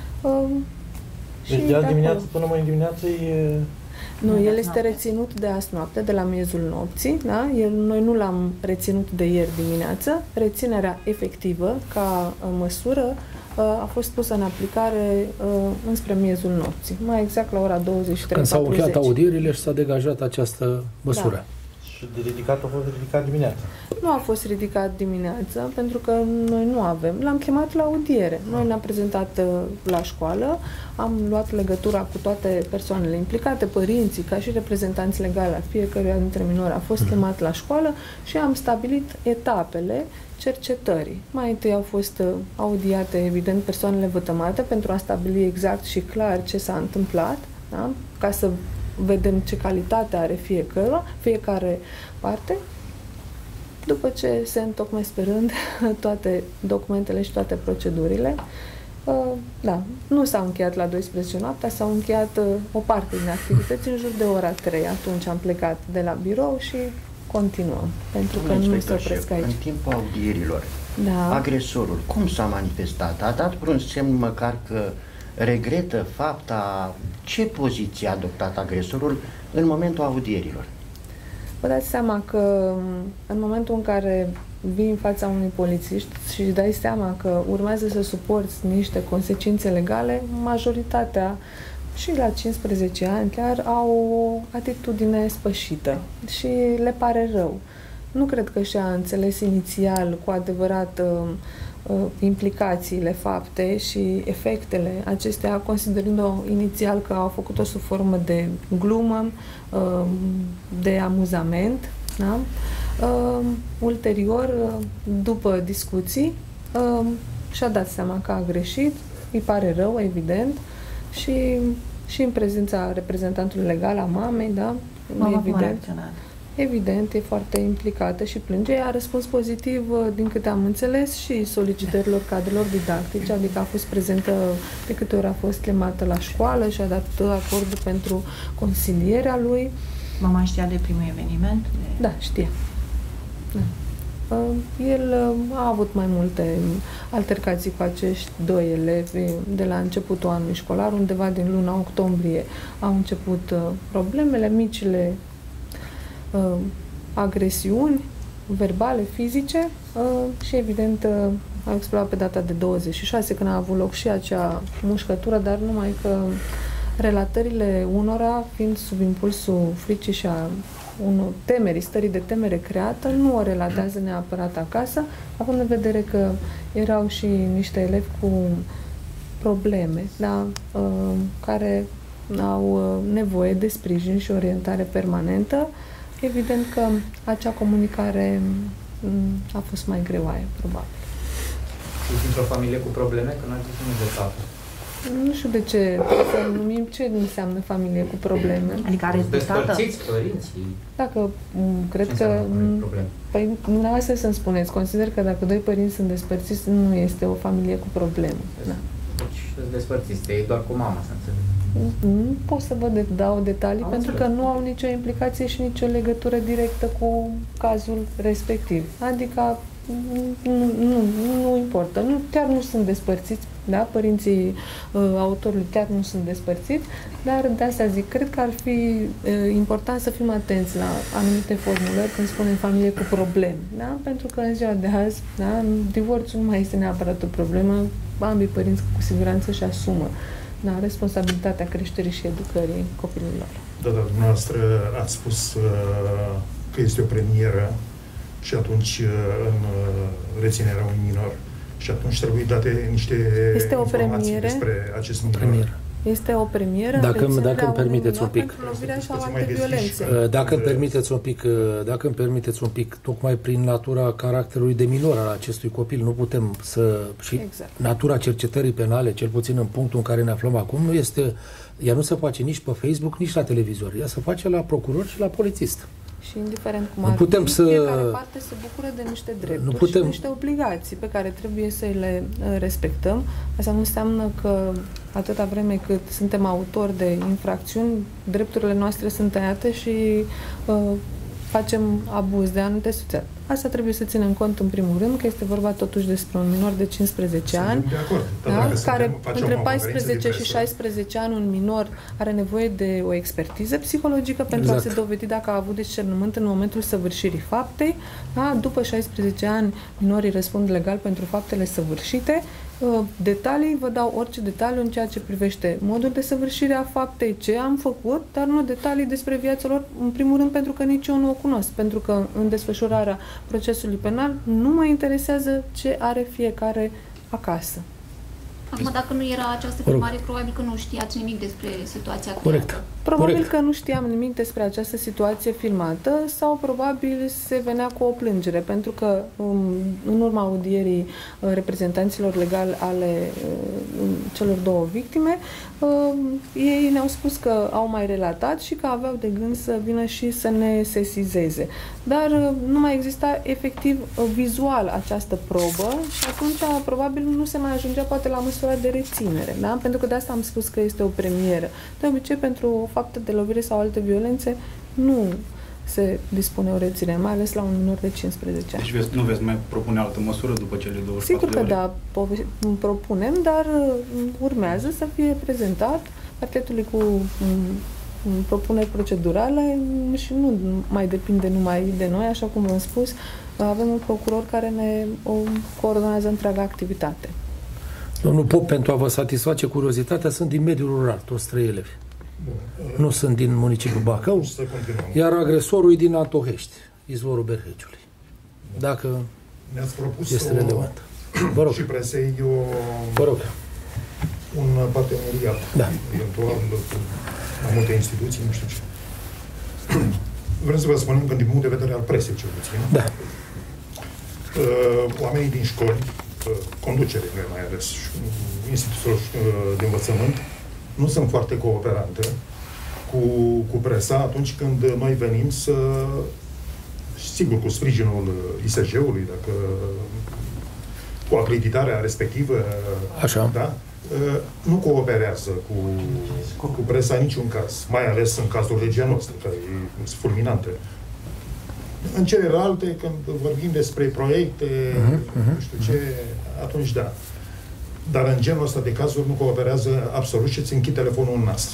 Deci de azi dimineață până mâine dimineață e... Nu, el este reținut de azi noapte, de la miezul nopții, da? Noi nu l-am reținut de ieri dimineață. Reținerea efectivă, ca măsură, a fost pusă în aplicare înspre miezul nopții, mai exact la ora 23:40. Când s-au încheiat audierile și s-a degajat această măsură. Da. Și de ridicat a fost ridicat dimineața? Nu a fost ridicat dimineața, pentru că noi nu avem. L-am chemat la audiere. Noi ne-am prezentat la școală, am luat legătura cu toate persoanele implicate, părinții, ca și reprezentanți legali a fiecăruia dintre minori a fost chemat la școală și am stabilit etapele cercetării. Mai întâi au fost audiate, evident, persoanele vătămate pentru a stabili exact și clar ce s-a întâmplat, da? Ca să vedem ce calitate are fiecare parte. După ce se întocmesc pe rând toate documentele și toate procedurile, da, nu s-au încheiat la 12 noaptea, s-au încheiat o parte din activități în jur de ora 3. Atunci am plecat de la birou și continuăm, pentru că nu se opresc aici. În timpul audierilor, da, agresorul, cum s-a manifestat? A dat vreun semn măcar că regretă fapta? Ce poziție a adoptat agresorul în momentul audierilor? Vă dați seama că în momentul în care vii în fața unui polițist și îți dai seama că urmează să suporți niște consecințe legale, majoritatea și la 15 ani chiar au o atitudine spășită și le pare rău. Nu cred că și-a înțeles inițial cu adevărat implicațiile faptei și efectele acestea, considerând-o inițial că au făcut-o sub formă de glumă, de amuzament, da? Ulterior, după discuții, și-a dat seama că a greșit, îi pare rău, evident, și în prezența reprezentantului legal a mamei, da, Mama evident. Evident, e foarte implicată și plânge. Ea a răspuns pozitiv, din câte am înțeles, și solicitărilor cadrelor didactice, adică a fost prezentă de câte ori a fost chemată la școală și a dat acordul pentru consilierea lui. Mama știa de primul eveniment? Da, știa. Da. El a avut mai multe altercații cu acești doi elevi de la începutul anului școlar, undeva din luna octombrie au început problemele, micile agresiuni verbale, fizice și evident au explodat pe data de 26 când a avut loc și acea mușcătură, dar numai că relatările unora, fiind sub impulsul fricii și a stării de temere creată, nu o relatează neapărat acasă, având în vedere că erau și niște elevi cu probleme, da? Care au nevoie de sprijin și orientare permanentă. Evident că acea comunicare a fost mai greoaie, probabil. Și într-o familie cu probleme, că n-ați zis de tată. Nu știu de ce să numim ce înseamnă familie cu probleme. Adică are tată? Despărțiți părinții? Dacă, cred că... Păi, dumneavoastră să-mi spuneți, consider că dacă doi părinți sunt despărțiți, nu este o familie cu probleme. Da. Deci, sunt despărțiți, e doar cu mama, să înțeleg. Nu pot să vă dau detalii, pentru că nu au nicio implicație și nicio legătură directă cu cazul respectiv. Adică nu importă. Chiar nu sunt despărțiți, da? Părinții autorului chiar nu sunt despărțiți, dar de asta zic, cred că ar fi important să fim atenți la anumite formulări când spunem familie cu probleme, da? Pentru că în ziua de azi, da? Divorțul nu mai este neapărat o problemă, ambii părinți cu siguranță și asumă, da, responsabilitatea creșterii și educării copililor. Da, dar dumneavoastră ați spus că este o premieră și atunci în reținerea unui minor și atunci trebuie date niște informații despre acest minor. Este o premieră. Dacă îmi permiteți un pic. Dacă îmi permiteți un pic, tocmai prin natura caracterului de minor al acestui copil, nu putem să... Și exact. Natura cercetării penale, cel puțin în punctul în care ne aflăm acum, nu este... Ea nu se face nici pe Facebook, nici la televizor. Ea se face la procuror și la polițist. Și indiferent cum ar fi, fiecare parte se bucură de niște drepturi și niște obligații pe care trebuie să le respectăm. Asta nu înseamnă că atâta vreme cât suntem autori de infracțiuni, drepturile noastre sunt tăiate și facem abuz de anumite situații. Asta trebuie să ținem cont în primul rând, că este vorba totuși despre un minor de 15 ani, da? Care între 14 și 16 ani un minor are nevoie de o expertiză psihologică pentru a se dovedi dacă a avut discernământ în momentul săvârșirii faptei. Da? După 16 ani, minorii răspund legal pentru faptele săvârșite. Detalii, vă dau orice detaliu în ceea ce privește modul de săvârșire a faptei, ce am făcut, dar nu detalii despre viața lor, în primul rând pentru că nici eu nu o cunosc, pentru că în desfășurarea procesului penal nu mă interesează ce are fiecare acasă. Acum, dacă nu era această filmare, probabil că nu știați nimic despre situația Corect. Probabil că nu știam nimic despre această situație filmată sau probabil se venea cu o plângere, pentru că în urma audierii reprezentanților legali ale celor două victime, ei ne-au spus că au mai relatat și că aveau de gând să vină și să ne sesizeze. Dar nu mai exista efectiv vizual această probă și atunci probabil nu se mai ajungea poate la măsura de reținere, da? Pentru că de asta am spus că este o premieră. De obicei, pentru o faptă de lovire sau alte violențe, nu se dispune o reținere, mai ales la un minor de 15 ani. Deci nu veți mai propune altă măsură după cele 24 Sigur de ore? că da, propunem, dar urmează să fie prezentat parchetului cu propuneri procedurale și nu mai depinde numai de noi, așa cum v-am spus, avem un procuror care ne coordonează întreaga activitate. Domnul Pop, pentru a vă satisface curiozitatea, sunt din mediul rural, toți 3 elevi. Nu sunt din municipiul Bacău, iar agresorul e din Antohești, izvorul Berheciului. Dacă este relevant. Vă rog. Și presei vă rog. Un parteneriat, eventual, cu mai multe instituții, nu știu ce. Vrem să vă spunem că din punct de vedere al presei, cel puțin, da. Oamenii din școli, conducerile mai ales, instituțiilor de învățământ, nu sunt foarte cooperante cu presa atunci când noi venim să, sigur, cu sprijinul ISJ-ului, dacă cu acreditarea respectivă, așa. Da? Nu cooperează cu presa în niciun caz, mai ales în cazul legii noastre, care e fulminante. În celelalte, când vorbim despre proiecte, nu știu ce, atunci da. Dar în genul ăsta de cazuri nu cooperează absolut și îți închid telefonul în nas.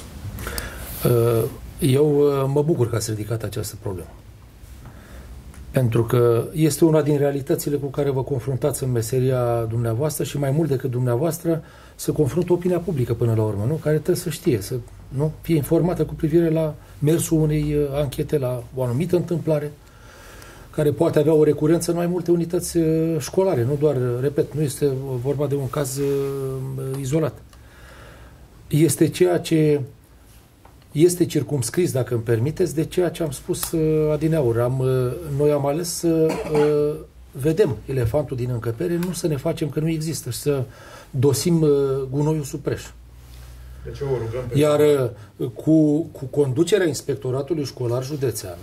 Eu mă bucur că ați ridicat această problemă. Pentru că este una din realitățile cu care vă confruntați în meseria dumneavoastră și mai mult decât dumneavoastră se confruntă opinia publică până la urmă, nu? Care trebuie să știe, să nu fie informată cu privire la mersul unei anchete, la o anumită întâmplare, care poate avea o recurență în mai multe unități școlare, nu doar, repet, nu este vorba de un caz izolat. Este ceea ce este circumscris, dacă îmi permiteți, de ceea ce am spus adineauri. Noi am ales să vedem elefantul din încăpere, nu să ne facem că nu există și să dosim gunoiul sub preș. Deci o rugăm pe iar cu conducerea Inspectoratului Școlar Județean,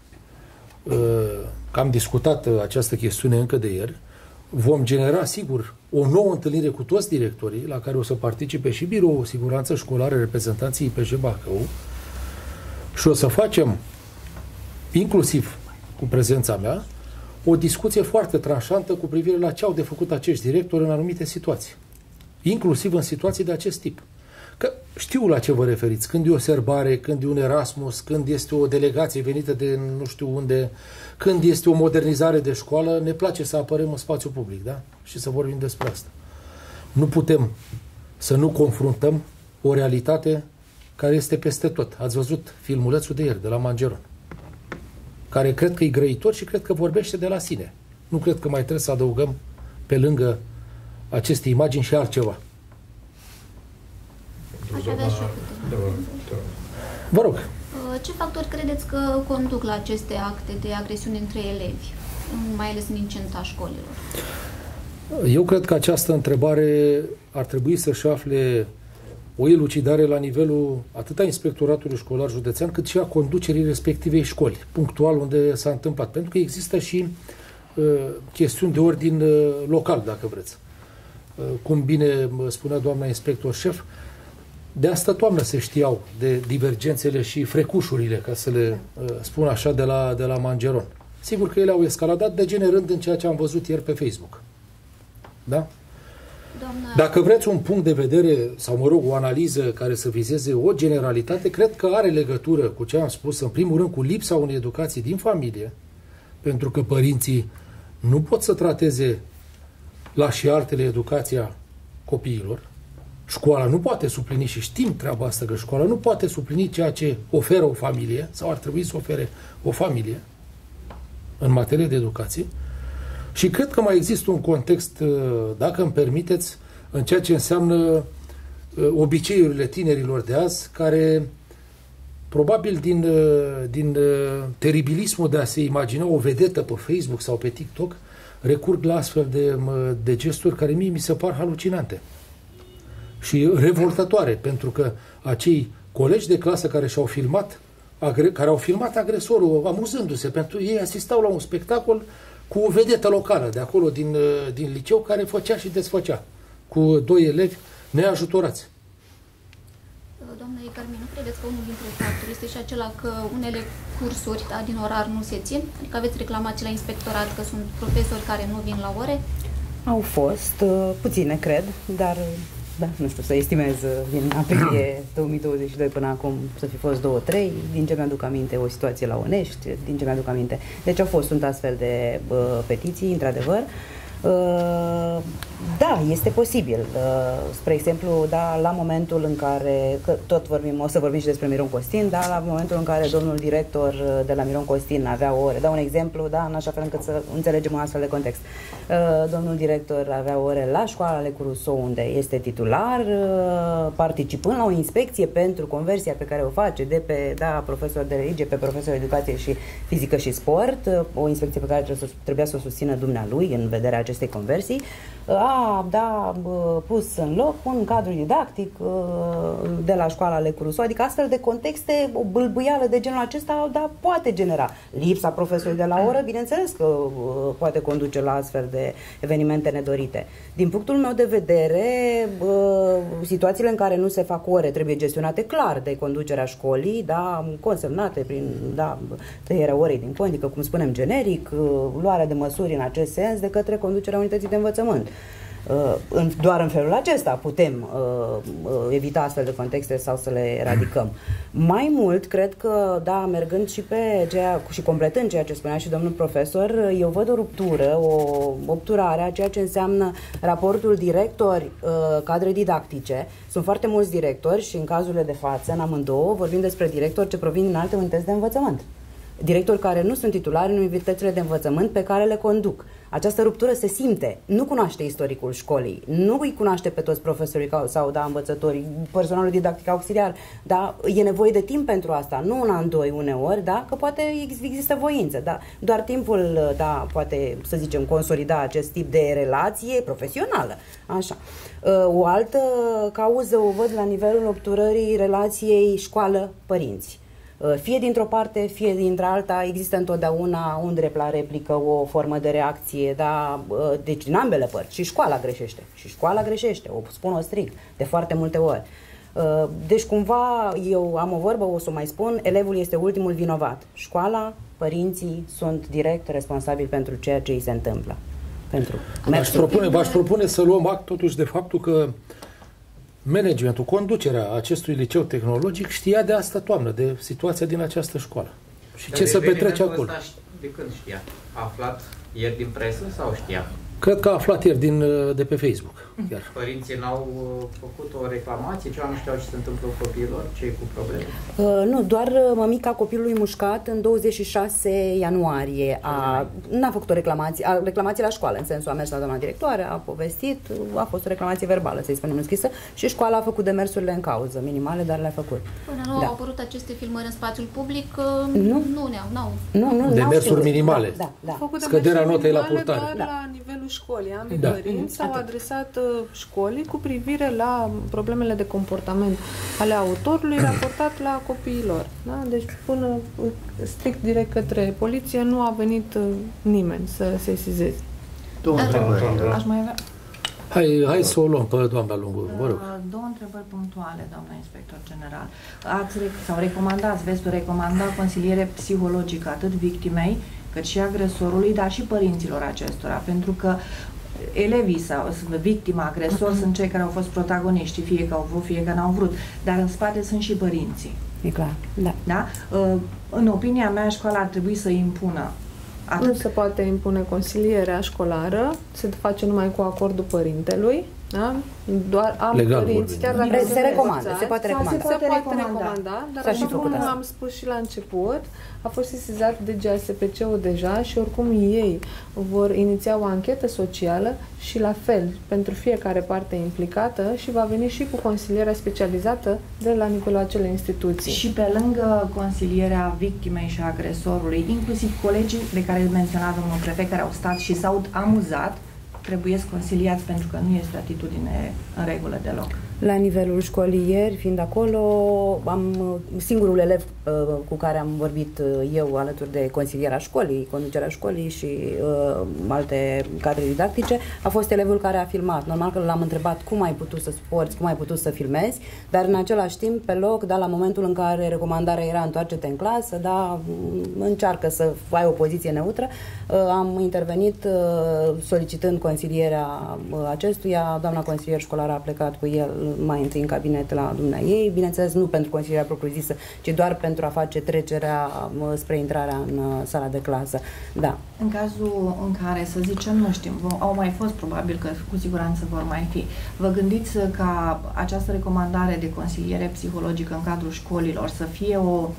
că am discutat această chestiune încă de ieri, vom genera, sigur, o nouă întâlnire cu toți directorii, la care o să participe și Biroul Siguranță Școlară, reprezentanții IPJ Bacău, și o să facem, inclusiv cu prezența mea, o discuție foarte tranșantă cu privire la ce au de făcut acești directori în anumite situații. Inclusiv în situații de acest tip. Că știu la ce vă referiți. Când e o serbare, când e un Erasmus, când este o delegație venită de nu știu unde, când este o modernizare de școală, ne place să apărăm în spațiu public, da? Și să vorbim despre asta. Nu putem să nu confruntăm o realitate care este peste tot. Ați văzut filmulețul de ieri, de la Mangeron, care cred că e grăitor și cred că vorbește de la sine. Nu cred că mai trebuie să adăugăm pe lângă aceste imagini și altceva. Aș avea și eu. Vă rog. Ce factori credeți că conduc la aceste acte de agresiune între elevi, mai ales în incenta școlilor? Eu cred că această întrebare ar trebui să-și afle o elucidare la nivelul atât a Inspectoratului Școlar Județean, cât și a conducerii respectivei școli, punctual unde s-a întâmplat. Pentru că există și chestiuni de ordin local, dacă vreți. Cum bine spunea doamna inspector șef, de asta toamnă se știau de divergențele și frecușurile, ca să le spun așa, de la Mangeron. Sigur că ele au escaladat, degenerând în ceea ce am văzut ieri pe Facebook. Da? Dacă vreți un punct de vedere, sau mă rog, o analiză care să vizeze o generalitate, cred că are legătură cu ce am spus, în primul rând cu lipsa unei educații din familie, pentru că părinții nu pot să trateze la și altele educația copiilor. Școala nu poate suplini, și știm treaba asta, că școala nu poate suplini ceea ce oferă o familie, sau ar trebui să ofere o familie în materie de educație. Și cred că mai există un context, dacă îmi permiteți, în ceea ce înseamnă obiceiurile tinerilor de azi, care probabil din teribilismul de a se imagina o vedetă pe Facebook sau pe TikTok, recurg la astfel de gesturi care mie mi se par halucinante și revoltătoare, pentru că acei colegi de clasă care au filmat agresorul amuzându-se, pentru ei asistau la un spectacol cu o vedetă locală de acolo din liceu, care făcea și desfăcea cu doi elevi neajutorați. Doamna Carmen, nu credeți că unul dintre factori este și acela că unele cursuri din orar nu se țin? Adică aveți reclamații la inspectorat că sunt profesori care nu vin la ore? Au fost, puține cred, dar da, nu știu, să estimez din aprilie 2022 până acum să fi fost 2-3, din ce mi-aduc aminte o situație la Onești, din ce mi-aduc aminte. Deci sunt astfel de petiții, într-adevăr. Da, este posibil. Spre exemplu, da, la momentul în care, că tot vorbim, o să vorbim și despre Miron Costin, da, la momentul în care domnul director de la Miron Costin avea ore, dau un exemplu, da, în așa fel încât să înțelegem un astfel de context. Domnul director avea ore la școala Alecu Rousseau, unde este titular, participând la o inspecție pentru conversia pe care o face de pe, da, profesor de religie pe profesor de educație și fizică și sport, o inspecție pe care trebuia să o susțină dumnealui în vederea acestei conversii, a pus în loc un cadru didactic de la școala Alecu Rousseau, adică astfel de contexte, o bâlbâială de genul acesta, da, poate genera. Lipsa profesorului de la oră, bineînțeles că poate conduce la astfel de evenimente nedorite. Din punctul meu de vedere, situațiile în care nu se fac ore trebuie gestionate clar de conducerea școlii, da, consemnate prin, da, tăierea orei din cont, adică, cum spunem generic, luarea de măsuri în acest sens de către conducerea unității de învățământ. Doar în felul acesta putem evita astfel de contexte sau să le eradicăm. Mai mult, cred că, da, mergând și pe ceea, și completând ceea ce spunea și domnul profesor, eu văd o ruptură, o obturare a ceea ce înseamnă raportul directori cadre didactice. Sunt foarte mulți directori și în cazurile de față, în amândouă, vorbim despre directori ce provin din alte unități de învățământ. Directori care nu sunt titulari în unitățile de învățământ pe care le conduc. Această ruptură se simte. Nu cunoaște istoricul școlii, nu îi cunoaște pe toți profesorii sau, da, învățătorii, personalul didactic auxiliar, da, e nevoie de timp pentru asta, nu un an, doi uneori, da, că poate există voință, da, doar timpul, da, poate, să zicem, consolida acest tip de relație profesională, așa. O altă cauză o văd la nivelul obturării relației școală-părinți. Fie dintr-o parte, fie dintr-alta, există întotdeauna un drept la replică, o formă de reacție, da? Deci din ambele părți. Și școala greșește. Și școala greșește, o spun-o strict, de foarte multe ori. Deci cumva, eu am o vorbă, o să o mai spun, elevul este ultimul vinovat. Școala, părinții sunt direct responsabili pentru ceea ce îi se întâmplă. V-aș propune să luăm act totuși de faptul că managementul, conducerea acestui liceu tehnologic știa de asta toamnă, de situația din această școală. Și ce se petrece acolo. De când știa? A aflat ieri din presă sau știa? Cred că a aflat ieri de pe Facebook. Chiar. Părinții n-au făcut o reclamație? Ceva nu știau ce se întâmplă cu copiilor? Ce-i cu probleme? Nu, doar mămica copilului mușcat în 26 ianuarie n-a făcut o reclamație la școală, în sensul a mers la doamna directoare, a povestit, a fost o reclamație verbală, să-i spunem, înscrisă, și școala a făcut demersurile în cauză, minimale, dar le-a făcut. Până nu au apărut aceste filmări în spațiul public, nu demersuri minimale. Da. Scăderea notei la purtare. Doar la nivelul școlii. Ambii părinți s-au adresat școlii cu privire la problemele de comportament ale autorului raportat la copiilor. Da? Deci până strict direct către poliție nu a venit nimeni să se sesizeze. Aș mai avea... Hai să o luăm pe doamna Lungu, vă rog. Două întrebări punctuale, doamna inspector general. Veți recomanda consiliere psihologică atât victimei, cât și agresorului, dar și părinților acestora, pentru că elevii sau victima, agresor sunt cei care au fost protagoniști, fie că au vrut, fie că n-au vrut, dar în spate sunt și părinții. E clar, da. Da? În opinia mea, școala ar trebui să impună Nu se poate impune consilierea școlară, se face numai cu acordul părintelui. Da? Doar părinți, chiar dacă se recomandă, se poate recomanda. Se poate recomanda, dar așa cum am spus și la început, a fost sesizat de GASPC-ul deja și oricum ei vor iniția o anchetă socială și la fel pentru fiecare parte implicată și va veni și cu consilierea specializată de la nivelul acelei instituții. Și pe lângă consilierea victimei și agresorului, inclusiv colegii de care menționa domnul prefect care au stat și s-au amuzat, trebuie consiliați pentru că nu este o atitudine în regulă deloc. La nivelul școlii ieri, fiind acolo, singurul elev cu care am vorbit eu alături de consiliera școlii, conducerea școlii și alte cadre didactice, a fost elevul care a filmat. Normal că l-am întrebat cum ai putut să porți, cum ai putut să filmezi, dar în același timp, pe loc, la momentul în care recomandarea era întoarce-te în clasă, încearcă să ai o poziție neutră, am intervenit solicitând consilierea acestuia, doamna consilier școlară a plecat cu el mai întâi în cabinet la dumneaei, bineînțeles nu pentru consilierea propriu-zisă, ci doar pentru a face trecerea spre intrarea în sala de clasă. Da. În cazul în care, să zicem, nu știm, au mai fost, probabil că cu siguranță vor mai fi, vă gândiți ca această recomandare de consiliere psihologică în cadrul școlilor să fie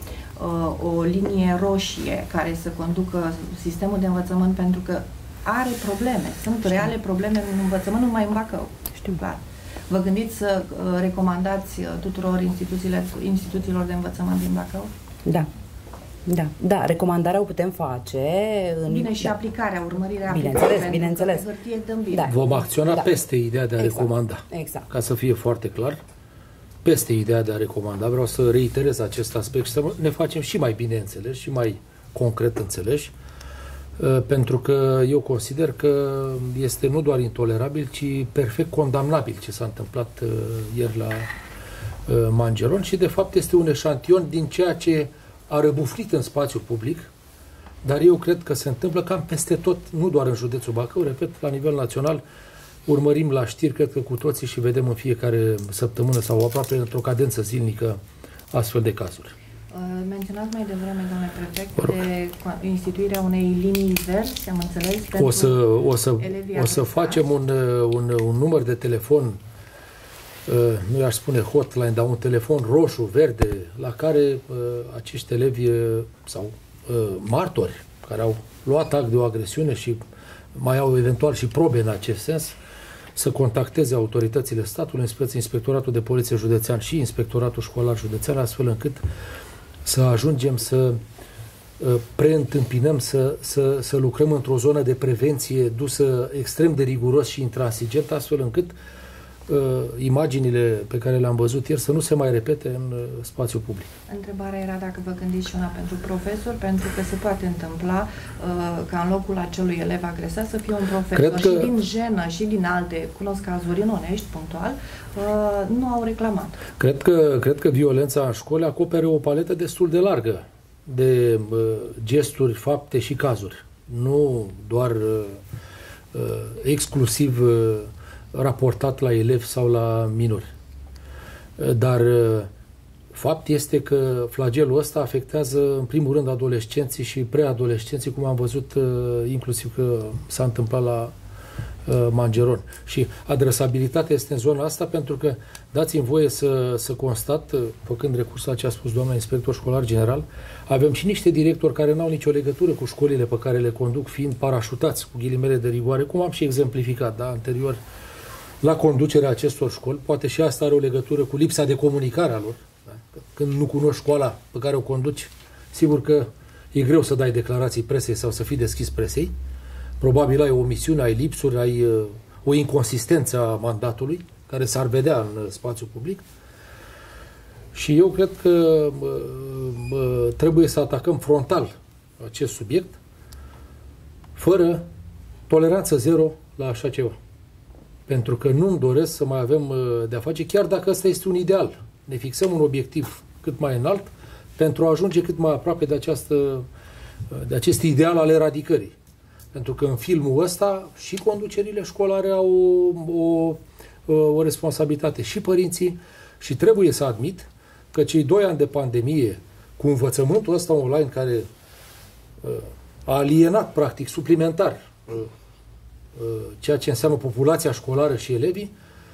o linie roșie care să conducă sistemul de învățământ, pentru că are probleme, sunt reale probleme în învățământ, numai în Bacău. Știu clar. Vă gândiți să recomandați tuturor instituțiilor de învățământ din Bacău? Da. Da, recomandarea o putem face. Bine, și aplicarea, urmărirea aplicării. Bineînțeles. Vom acționa peste ideea de a recomanda. Exact. Ca să fie foarte clar, peste ideea de a recomanda. Vreau să reiterez acest aspect și să ne facem și mai bine înțeleși și mai concret înțeleși, pentru că eu consider că este nu doar intolerabil, ci perfect condamnabil ce s-a întâmplat ieri la Mangeron și de fapt este un eșantion din ceea ce a răbufnit în spațiu public, dar eu cred că se întâmplă cam peste tot, nu doar în județul Bacău, repet, la nivel național, urmărim la știri, cred că cu toții, și vedem în fiecare săptămână sau aproape într-o cadență zilnică astfel de cazuri. Menționați mai devreme, domnule prefect, de instituirea unei linii verzi, am înțeles, o să facem un număr de telefon, nu i-aș spune hotline, dar un telefon roșu, verde, la care acești elevi sau martori care au luat act de o agresiune și mai au eventual și probe în acest sens, să contacteze autoritățile statului, în speță Inspectoratul de Poliție Județean și Inspectoratul Școlar Județean, astfel încât să ajungem să preîntâmpinăm, să lucrăm într-o zonă de prevenție dusă extrem de riguros și intransigent, astfel încât imaginile pe care le-am văzut ieri să nu se mai repete în spațiul public. Întrebarea era dacă vă gândiți și una pentru profesor, pentru că se poate întâmpla ca în locul acelui elev agresat să fie un profesor și din jenă și din alte, cunosc cazuri în Onești, punctual, nu au reclamat. Cred că violența în școli acoperă o paletă destul de largă de gesturi, fapte și cazuri. Nu doar exclusiv raportat la elevi sau la minori. Dar fapt este că flagelul ăsta afectează în primul rând adolescenții și preadolescenții, cum am văzut inclusiv că s-a întâmplat la Mangeron. Și adresabilitatea este în zona asta, pentru că dați-mi voie să constat, făcând recurs la ce a spus doamna inspector școlar general, avem și niște directori care n-au nicio legătură cu școlile pe care le conduc, fiind parașutați cu ghilimele de rigoare, cum am și exemplificat, anterior, la conducerea acestor școli. Poate și asta are o legătură cu lipsa de comunicare a lor. Da? Când nu cunoști școala pe care o conduci, sigur că e greu să dai declarații presei sau să fii deschis presei. Probabil ai o omisiune, ai lipsuri, ai o inconsistență a mandatului, care s-ar vedea în spațiul public. Și eu cred că trebuie să atacăm frontal acest subiect, fără toleranță zero la așa ceva. Pentru că nu-mi doresc să mai avem de-a face, chiar dacă ăsta este un ideal. Ne fixăm un obiectiv cât mai înalt pentru a ajunge cât mai aproape de acest ideal al eradicării. Pentru că în filmul ăsta și conducerile școlare au o responsabilitate, și părinții, și trebuie să admit că cei 2 ani de pandemie, cu învățământul ăsta online care a alienat practic suplimentar ceea ce înseamnă populația școlară și elevii,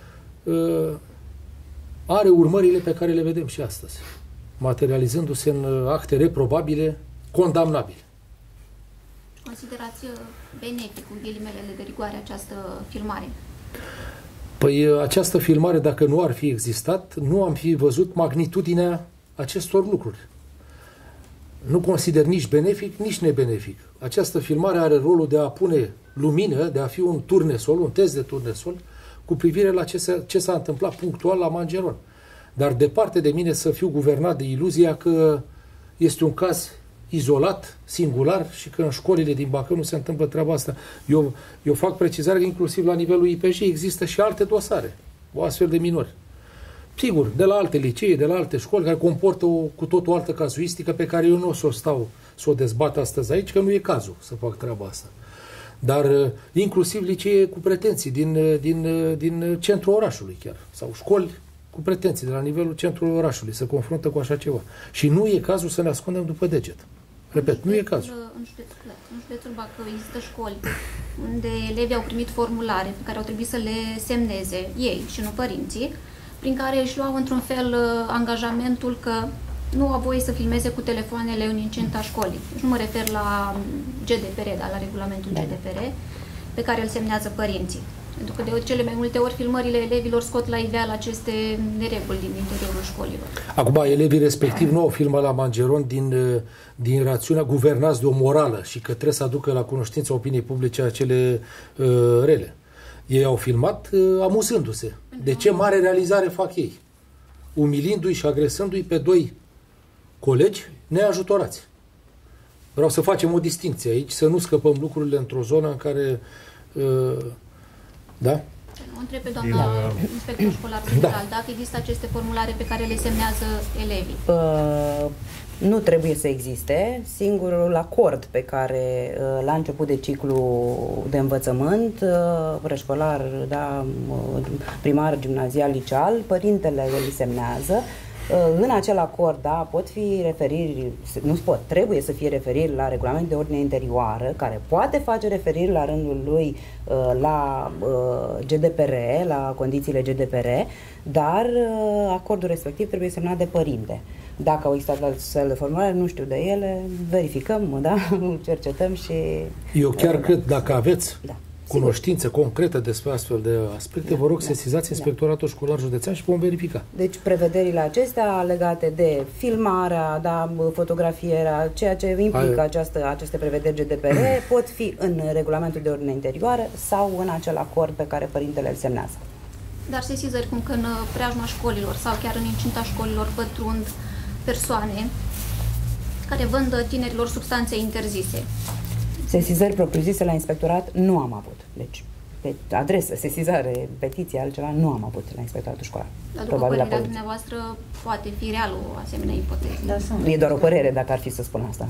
are urmările pe care le vedem și astăzi, materializându-se în acte reprobabile, condamnabile. Considerați benefic, cu ghilimele de rigoare, această filmare? Păi această filmare, dacă nu ar fi existat, nu am fi văzut magnitudinea acestor lucruri. Nu consider nici benefic, nici nebenefic. Această filmare are rolul de a pune lumină, de a fi un turnesol, un test de turnesol, cu privire la ce s-a întâmplat punctual la Mangeron. Dar departe de mine să fiu guvernat de iluzia că este un caz izolat, singular, și că în școlile din Bacău nu se întâmplă treaba asta. Eu fac precizare că inclusiv la nivelul IPJ există și alte dosare, o astfel de minori. Sigur, de la alte licee, de la alte școli, care comportă cu tot o altă cazuistică pe care eu nu o să o stau să o dezbat astăzi aici, că nu e cazul să fac treaba asta. Dar inclusiv licee cu pretenții din centrul orașului chiar, sau școli cu pretenții de la nivelul centrului orașului, se confruntă cu așa ceva. Și nu e cazul să ne ascundem după deget. Repet, nu e cazul. În județul Bacău există școli unde elevii au primit formulare pe care au trebuit să le semneze ei și nu părinții, prin care își luau într-un fel angajamentul că nu au voie să filmeze cu telefoanele în incinta școlii. Deci nu mă refer la GDPR, dar la regulamentul GDPR, pe care îl semnează părinții. Pentru că de cele mai multe ori filmările elevilor scot la iveală aceste nereguli din interiorul școlilor. Acum, elevii respectiv nu au filmat la Mangeron din rațiunea guvernați de o morală și că trebuie să aducă la cunoștința opiniei publice acele rele. Ei au filmat amuzându-se. De ce mare realizare fac ei? Umilindu-i și agresându-i pe doi colegi neajutorați. Vreau să facem o distinție aici, să nu scăpăm lucrurile într-o zonă în care... Da? O întreb pe doamna inspector școlar central, dacă există aceste formulare pe care le semnează elevii. Nu trebuie să existe. Singurul acord pe care la început de ciclu de învățământ, preșcolar, primar, gimnazial, liceal, părintele îl semnează. În acel acord, pot fi referiri, trebuie să fie referiri la regulament de ordine interioară, care poate face referiri la rândul lui la GDPR, la condițiile GDPR, dar acordul respectiv trebuie semnat de părinte. Dacă au existat astfel de formulare, nu știu de ele, verificăm, cercetăm și... Eu chiar cred, dacă aveți cunoștințe concrete despre astfel de aspecte, vă rog, sesizați Inspectoratul Școlar Județean și vom verifica. Deci prevederile acestea legate de filmarea, fotografierea, ceea ce implică aceste prevederi GDPR pot fi în regulamentul de ordine interioară sau în acel acord pe care părintele îl semnează. Dar sesizări cum că în preajma școlilor sau chiar în incinta școlilor pătrund persoane care vând tinerilor substanțe interzise. Sesizări propriu-zise la inspectorat nu am avut. Deci, pe adresă, sesizare, petiție, altceva, nu am avut la inspectoratul școlar. Dar după părerea dumneavoastră, poate fi reală o asemenea ipoteză. E doar o părere, dacă ar fi să spun asta.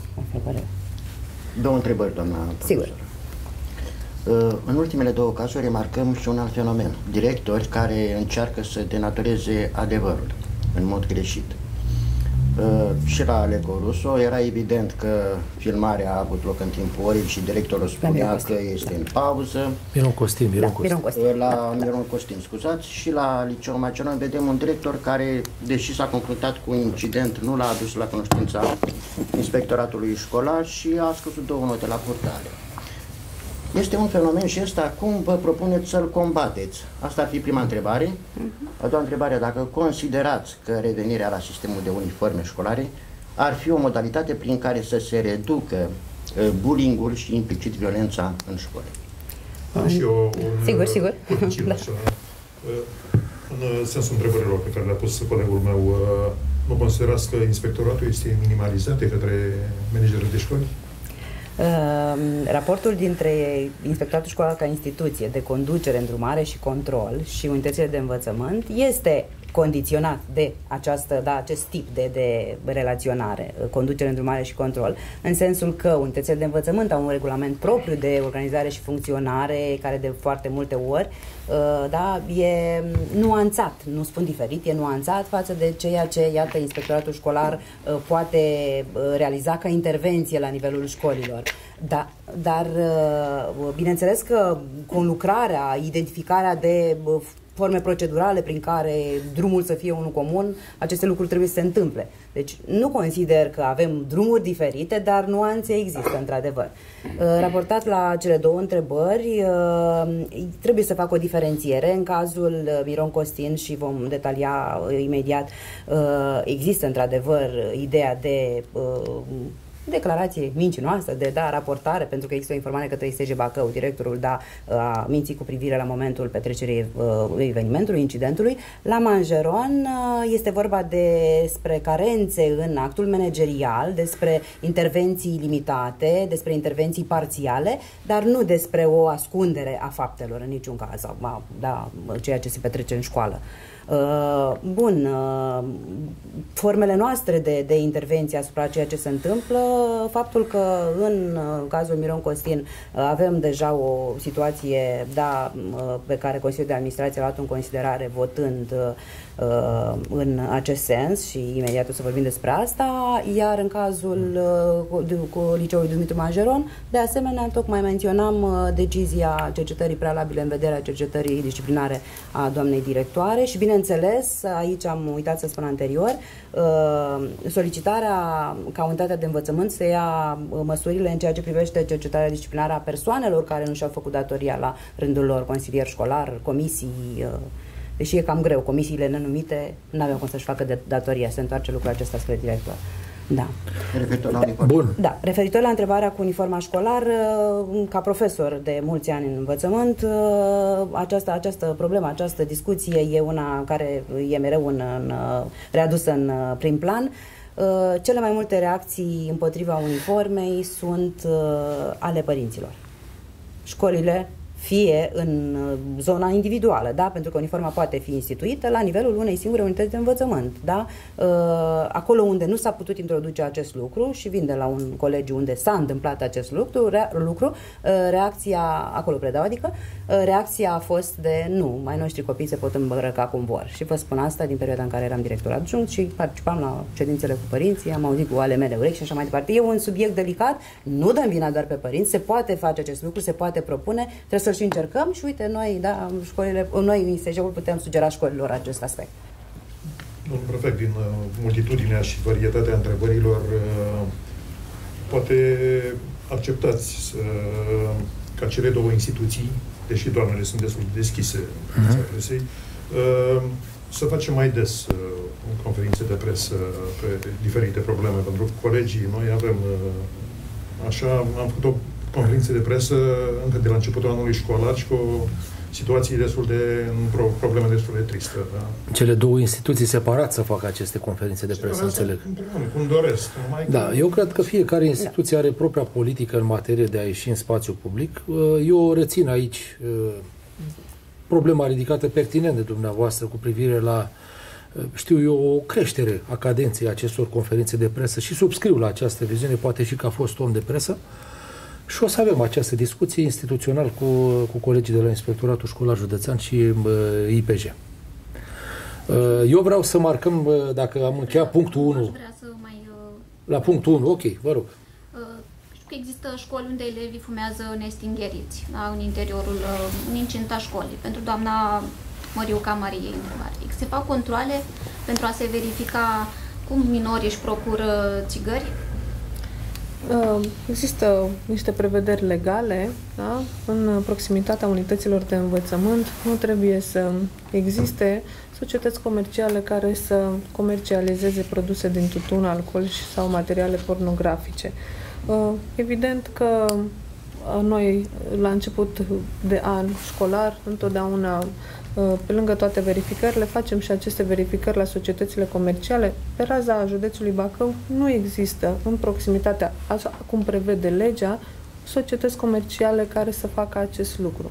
Două întrebări, doamna profesor. Sigur. În ultimele două cazuri remarcăm și un alt fenomen. Directori care încearcă să denatureze adevărul în mod greșit. Și la Lego Russo era evident că filmarea a avut loc în timpul orei și directorul spunea că este în pauză. Miron Costin. La Miron Costin, scuzați. Și la Liceul Maceron vedem un director care, deși s-a confruntat cu un incident, nu l-a adus la cunoștința inspectoratului școlar și a scăzut 2 note la purtare. Este un fenomen și ăsta, cum vă propuneți să-l combateți? Asta ar fi prima întrebare. A doua întrebare, dacă considerați că revenirea la sistemul de uniforme școlare ar fi o modalitate prin care să se reducă bullying-ul și implicit violența în școli. Și eu sigur. În sensul întrebărilor pe care le-a pus colegul meu, nu considerați că inspectoratul este minimalizat de către managerul de școli? Raportul dintre Inspectoratul Școlar ca instituție de conducere, îndrumare și control și unitățile de învățământ este condiționat de acest tip de relaționare, conducere, îndrumare și control, în sensul că unitățile de învățământ au un regulament propriu de organizare și funcționare, care de foarte multe ori e nuanțat, nu spun diferit, e nuanțat față de ceea ce, iată, Inspectoratul Școlar poate realiza ca intervenție la nivelul școlilor. Dar bineînțeles că conlucrarea, identificarea de forme procedurale prin care drumul să fie unul comun, aceste lucruri trebuie să se întâmple. Deci nu consider că avem drumuri diferite, dar nuanțe există, într-adevăr. Raportat la cele două întrebări, trebuie să fac o diferențiere. În cazul Miron Costin, și vom detalia imediat, există, într-adevăr, ideea de declarație mincinoasă, de raportare, pentru că există o informare către ISG Bacău, directorul a minții cu privire la momentul petrecerii evenimentului, incidentului. La Mangeron este vorba despre carențe în actul managerial, despre intervenții limitate, despre intervenții parțiale, dar nu despre o ascundere a faptelor în niciun caz, ceea ce se petrece în școală. Formele noastre de intervenție asupra ceea ce se întâmplă, faptul că în cazul Miron Costin avem deja o situație pe care Consiliul de Administrație a luat în considerare votând în acest sens și imediat o să vorbim despre asta, iar în cazul cu Liceului Dumitru Mangeron, de asemenea, tocmai menționam decizia cercetării prealabile în vederea cercetării disciplinare a doamnei directoare și, bineînțeles, aici am uitat să spun anterior, solicitarea ca unitatea de învățământ să ia măsurile în ceea ce privește cercetarea disciplinară a persoanelor care nu și-au făcut datoria la rândul lor, consilier școlar, comisii, deși e cam greu, comisiile nenumite nu aveau cum să-și facă datoria, se întoarce lucrul acesta spre director. Da. Referitor la uniform. Bun. Da, referitor la întrebarea cu uniforma școlară, ca profesor de mulți ani în învățământ, această problemă, această discuție e una care e mereu readusă în prim plan. Cele mai multe reacții împotriva uniformei sunt ale părinților. Școlile, fie în zona individuală, da? Pentru că uniforma poate fi instituită la nivelul unei singure unități de învățământ, da? Acolo unde nu s-a putut introduce acest lucru și vin de la un colegiu unde s-a întâmplat acest lucru, reacția, acolo predau, adică, reacția a fost de nu, mai noștri copii se pot îmbrăca cum vor. Și vă spun asta din perioada în care eram director adjunct și participam la ședințele cu părinții, am auzit cu ale mele urechi și așa mai departe. E un subiect delicat, nu dăm vina doar pe părinți, se poate face acest lucru, se poate propune, trebuie să și încercăm și uite, noi, da, noi în ISJ-ul putem sugera școlilor acest aspect. Domnul prefect, din multitudinea și varietatea întrebărilor, poate acceptați ca cele două instituții, deși doamnele sunt destul de deschise în fața presei, să facem mai des conferințe de presă pe diferite probleme, pentru că colegii, noi avem, așa, am făcut o conferințe de presă încă de la începutul anului școlar și cu situații probleme destul de triste. Da? Cele două instituții separat să facă aceste conferințe de presă, înțeleg. Cum doresc. Da, eu cred că fiecare instituție are propria politică în materie de a ieși în spațiu public. Eu rețin aici problema ridicată pertinent de dumneavoastră cu privire la, știu eu, o creștere a cadenței acestor conferințe de presă și subscriu la această viziune, poate și că a fost om de presă. Și o să avem această discuție instituțional cu colegii de la Inspectoratul Școlar Județean și IPJ. Eu vreau să marcăm, dacă am încheiat punctul 1. La punctul 1, ok, vă rog. Știu că există școli unde elevii fumează nestingheriți, da, în interiorul, în incinta școlii. Pentru doamna Măriuca Mariei, se fac controale pentru a se verifica cum minorii își procură țigări? Există niște prevederi legale, da? În proximitatea unităților de învățământ nu trebuie să existe societăți comerciale care să comercializeze produse din tutun, alcool sau materiale pornografice. Evident că noi, la început de an școlar, întotdeauna, pe lângă toate verificările, facem și aceste verificări la societățile comerciale. Pe raza județului Bacău nu există în proximitatea, așa cum prevede legea, societăți comerciale care să facă acest lucru.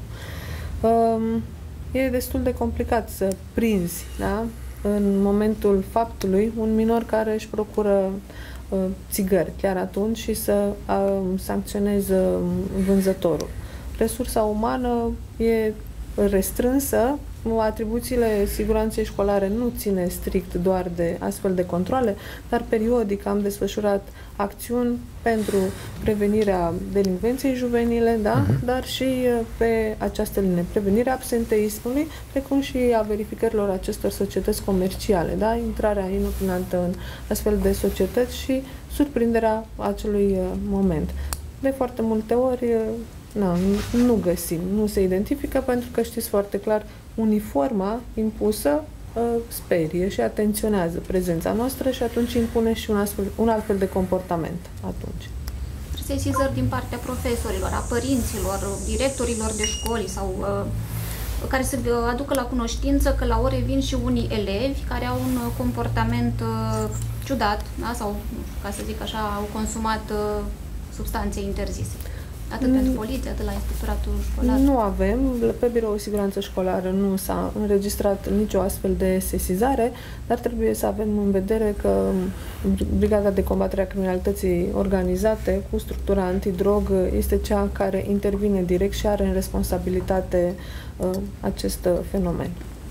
E destul de complicat să prinzi, da, în momentul faptului un minor care își procură țigări chiar atunci și să sancționeze vânzătorul. Resursa umană e restrânsă, atribuțiile siguranței școlare nu ține strict doar de astfel de controle, dar periodic am desfășurat acțiuni pentru prevenirea delinvenței juvenile, da? Dar și pe această linie, prevenirea absenteismului, precum și a verificărilor acestor societăți comerciale, da? Intrarea inopinantă în astfel de societăți și surprinderea acelui moment. De foarte multe ori nu găsim, nu se identifică, pentru că știți foarte clar, uniforma impusă sperie și atenționează prezența noastră și atunci impune și un alt fel de comportament atunci. Sesizări din partea profesorilor, a părinților, directorilor de școli sau care să aducă la cunoștință că la ore vin și unii elevi care au un comportament ciudat, da? Sau, ca să zic așa, au consumat substanțe interzise. Atât pentru poliție, atât la Inspectoratul Școlar? Nu avem. Pe Biroul Siguranță Școlară nu s-a înregistrat nicio astfel de sesizare, dar trebuie să avem în vedere că Brigada de Combatere a Criminalității Organizate cu structura antidrog este cea care intervine direct și are în responsabilitate acest fenomen.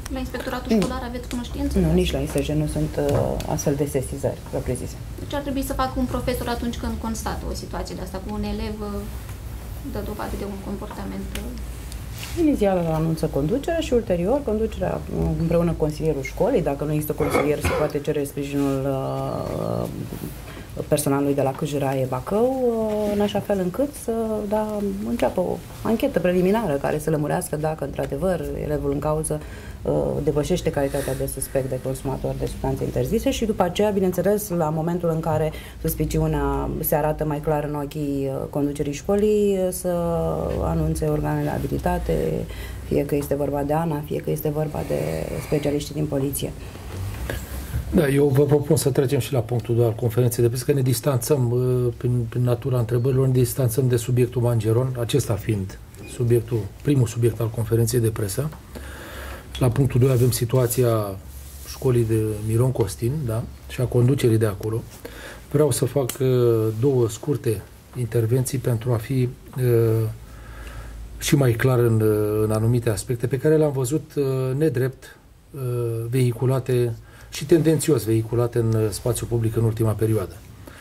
La inspectoratul școlar aveți cunoștință? Nu, nici la ISJ nu sunt astfel de sesizări propriu-zise. Deci ar trebui să facă un profesor atunci când constată o situație de asta cu un elev dă dovadă de un comportament. Inițial anunță conducerea și ulterior conducerea împreună cu consilierul școlii. Dacă nu există consilier, se poate cere sprijinul personalului de la Câjiraie Bacău, în așa fel încât să înceapă o anchetă preliminară care să lămurească dacă într-adevăr elevul în cauză depășește calitatea de suspect de consumator de substanțe interzise și după aceea, bineînțeles, la momentul în care suspiciunea se arată mai clar în ochii conducerii școlii, să anunțe organele abilitate, fie că este vorba de ANA, fie că este vorba de specialiștii din poliție. Da, eu vă propun să trecem și la punctul 2 al conferinței de presă, că ne distanțăm, prin natura întrebărilor, ne distanțăm de subiectul Mangeron, acesta fiind primul subiect al conferinței de presă. La punctul 2 avem situația școlii de Miron Costin, da? Și a conducerii de acolo. Vreau să fac două scurte intervenții pentru a fi și mai clar în anumite aspecte pe care le-am văzut nedrept vehiculate și tendențios vehiculate în spațiu public în ultima perioadă.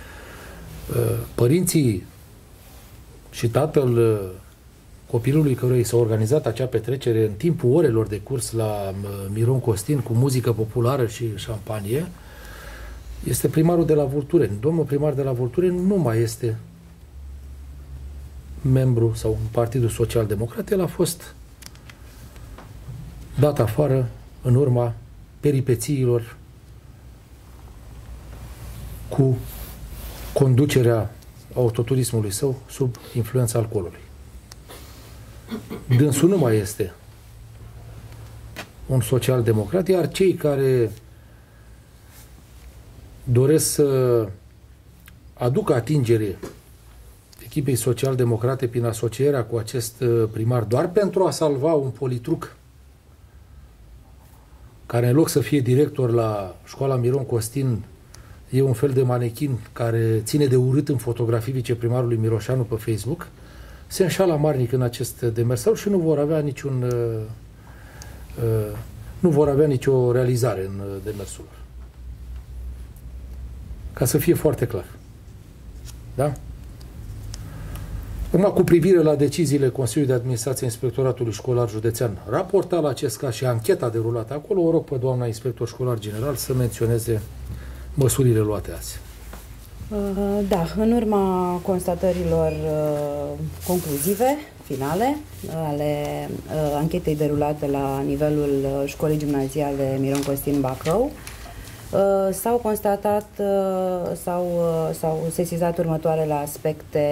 Părinții și tatăl copilului căruia i s-a organizat acea petrecere în timpul orelor de curs la Miron Costin cu muzică populară și șampanie este primarul de la Vultureni. Domnul primar de la Vultureni nu mai este membru sau în Partidul Social Democrat. El a fost dat afară în urma peripețiilor cu conducerea autoturismului său sub influența alcoolului. Dânsul nu mai este un social-democrat, iar cei care doresc să aducă atingere echipei social-democrate prin asocierea cu acest primar doar pentru a salva un politruc care în loc să fie director la școala Miron Costin e un fel de manechin care ține de urât în fotografii viceprimarului Miroșanu pe Facebook, se înșală amarnic în acest demers și nu vor avea nicio realizare în demersul lor. Ca să fie foarte clar. Da? Acum, cu privire la deciziile Consiliului de Administrație Inspectoratului Școlar Județean raportat la acest caz și ancheta derulată acolo, o rog pe doamna inspector școlar general să menționeze măsurile luate azi. Da, în urma constatărilor concluzive, finale, ale anchetei derulate la nivelul școlii gimnaziale Miron Costin Bacău, s-au constatat, s-au sesizat următoarele aspecte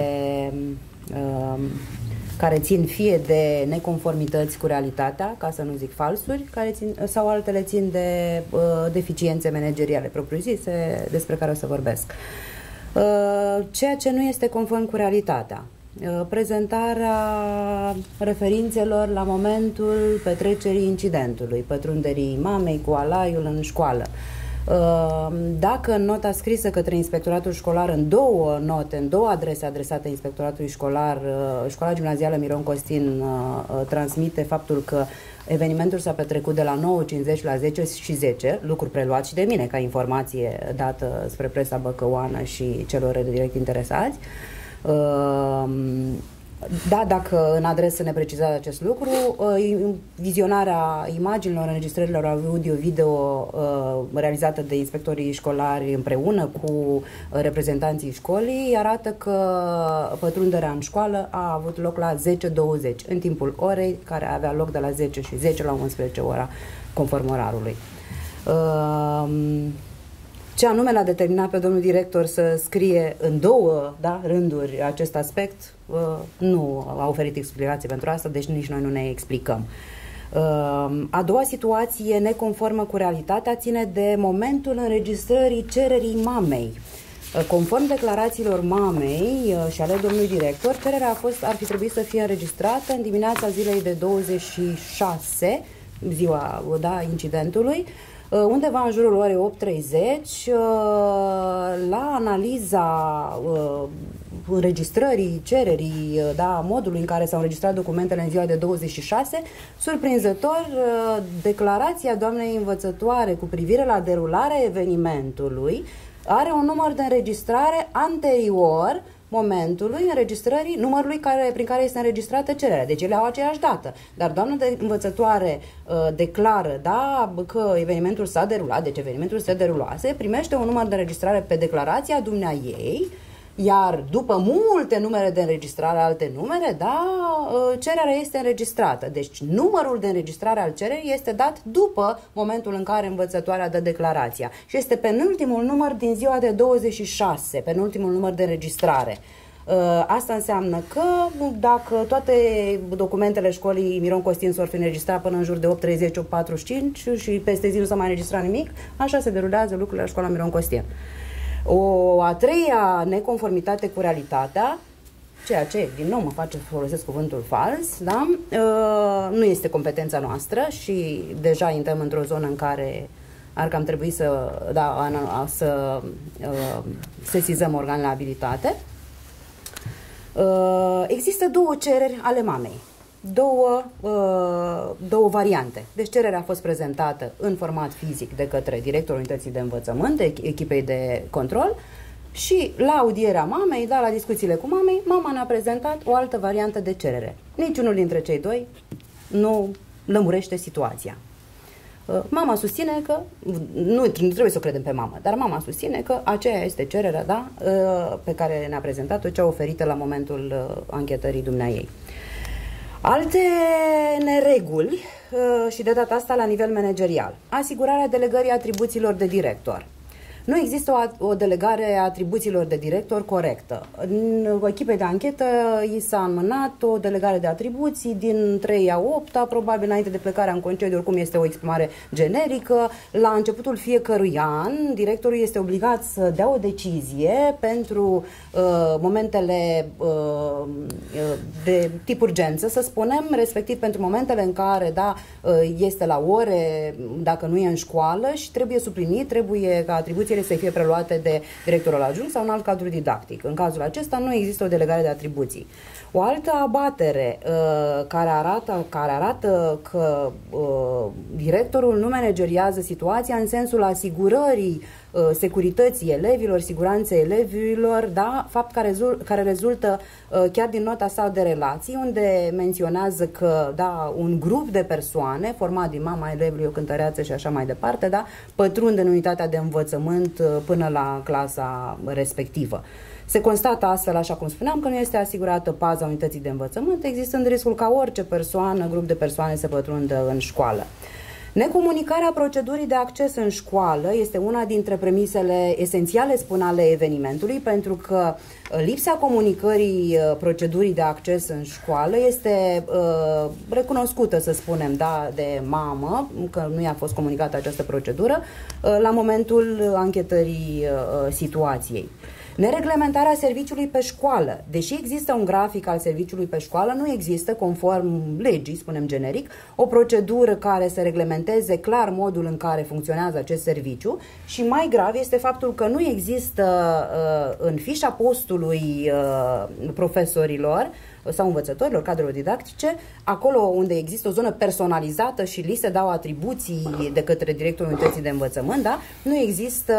care țin fie de neconformități cu realitatea, ca să nu zic falsuri, sau altele țin de deficiențe manageriale propriu-zise, despre care o să vorbesc. Ceea ce nu este conform cu realitatea. Prezentarea referințelor la momentul petrecerii incidentului, pătrunderii mamei cu alaiul în școală. Dacă în nota scrisă către inspectoratul școlar, în două note, în două adrese adresate inspectoratului școlar, școala gimnazială Miron Costin transmite faptul că evenimentul s-a petrecut de la 9:50 la 10:10, lucru preluat și de mine ca informație dată spre presa băcăuană și celor direct interesați. Da, dacă în adresă ne precizează acest lucru, vizionarea imaginilor, înregistrărilor audio-video realizată de inspectorii școlari împreună cu reprezentanții școlii arată că pătrunderea în școală a avut loc la 10:20, în timpul orei care avea loc de la 10:10 la 11 ora, conform orarului. Ce anume l-a determinat pe domnul director să scrie în două rânduri acest aspect, nu a oferit explicație pentru asta, deci nici noi nu ne explicăm. A doua situație neconformă cu realitatea ține de momentul înregistrării cererii mamei. Conform declarațiilor mamei și ale domnului director, cererea ar fi trebuit să fie înregistrată în dimineața zilei de 26, ziua incidentului, undeva în jurul orei 8:30, la analiza înregistrării, cererii, da, modului în care s-au înregistrat documentele în ziua de 26, surprinzător, declarația doamnei învățătoare cu privire la derularea evenimentului are un număr de înregistrare anterior momentului înregistrării numărului prin care este înregistrată cererea. Deci ele au aceeași dată. Dar doamna învățătoare declară, da, că evenimentul s-a derulat, deci evenimentul se derulase, primește un număr de înregistrare pe declarația dumnea ei, iar după multe numere de înregistrare, alte numere, da, cererea este înregistrată. Deci numărul de înregistrare al cererii este dat după momentul în care învățătoarea dă declarația. Și este penultimul număr din ziua de 26, penultimul număr de înregistrare. Asta înseamnă că dacă toate documentele școlii Miron Costin s-or fi înregistrat până în jur de 8.30, 8.45 și peste zi nu s-a mai înregistrat nimic, așa se derulează lucrurile la școala Miron Costin. O a treia neconformitate cu realitatea, ceea ce, din nou, mă face să folosesc cuvântul fals, da? Nu este competența noastră și deja intrăm într-o zonă în care ar cam trebui să sesizăm organele abilitate. Există două cereri ale mamei, două variante. Deci cererea a fost prezentată în format fizic de către directorul unității de învățământ, de echipei de control, și la audierea mamei, la discuțiile cu mamei, mama ne-a prezentat o altă variantă de cerere. Niciunul dintre cei doi nu lămurește situația. Mama susține că, nu trebuie să o credem pe mamă, dar mama susține că aceea este cererea, da, pe care ne-a prezentat-o, cea oferită la momentul anchetării dumneaei. Alte nereguli, și de data asta la nivel managerial. Asigurarea delegării atribuțiilor de director. Nu există o delegare a atribuțiilor de director corectă. În echipei de anchetă i s-a înmânat o delegare de atribuții din 3/8, probabil înainte de plecarea în concediu, oricum este o exprimare generică. La începutul fiecărui an, directorul este obligat să dea o decizie pentru momentele de tip urgență, să spunem, respectiv pentru momentele în care, da, este la ore, dacă nu e în școală și trebuie suplinit, trebuie ca atribuțiile să fie preluate de directorul adjunct sau un alt cadru didactic. În cazul acesta nu există o delegare de atribuții. O altă abatere care arată că directorul nu manageriază situația în sensul asigurării securității elevilor, siguranței elevilor, da, fapt care rezultă chiar din nota sa de relații, unde menționează că, da, un grup de persoane format din mama elevului, o cântăreață și așa mai departe, da, pătrund în unitatea de învățământ până la clasa respectivă. Se constată astfel, așa cum spuneam, că nu este asigurată paza unității de învățământ, existând riscul ca orice persoană, grup de persoane să pătrundă în școală. Necomunicarea procedurii de acces în școală este una dintre premisele esențiale, spun, ale evenimentului, pentru că lipsa comunicării procedurii de acces în școală este recunoscută, să spunem, da, de mamă, că nu i-a fost comunicată această procedură la momentul anchetării situației. Nereglementarea serviciului pe școală. Deși există un grafic al serviciului pe școală, nu există, conform legii, spunem generic, o procedură care să reglementeze clar modul în care funcționează acest serviciu și mai grav este faptul că nu există în fișa postului profesorilor sau învățătorilor, cadrelor didactice, acolo unde există o zonă personalizată și li se dau atribuții de către directorul unității de învățământ, da? Nu există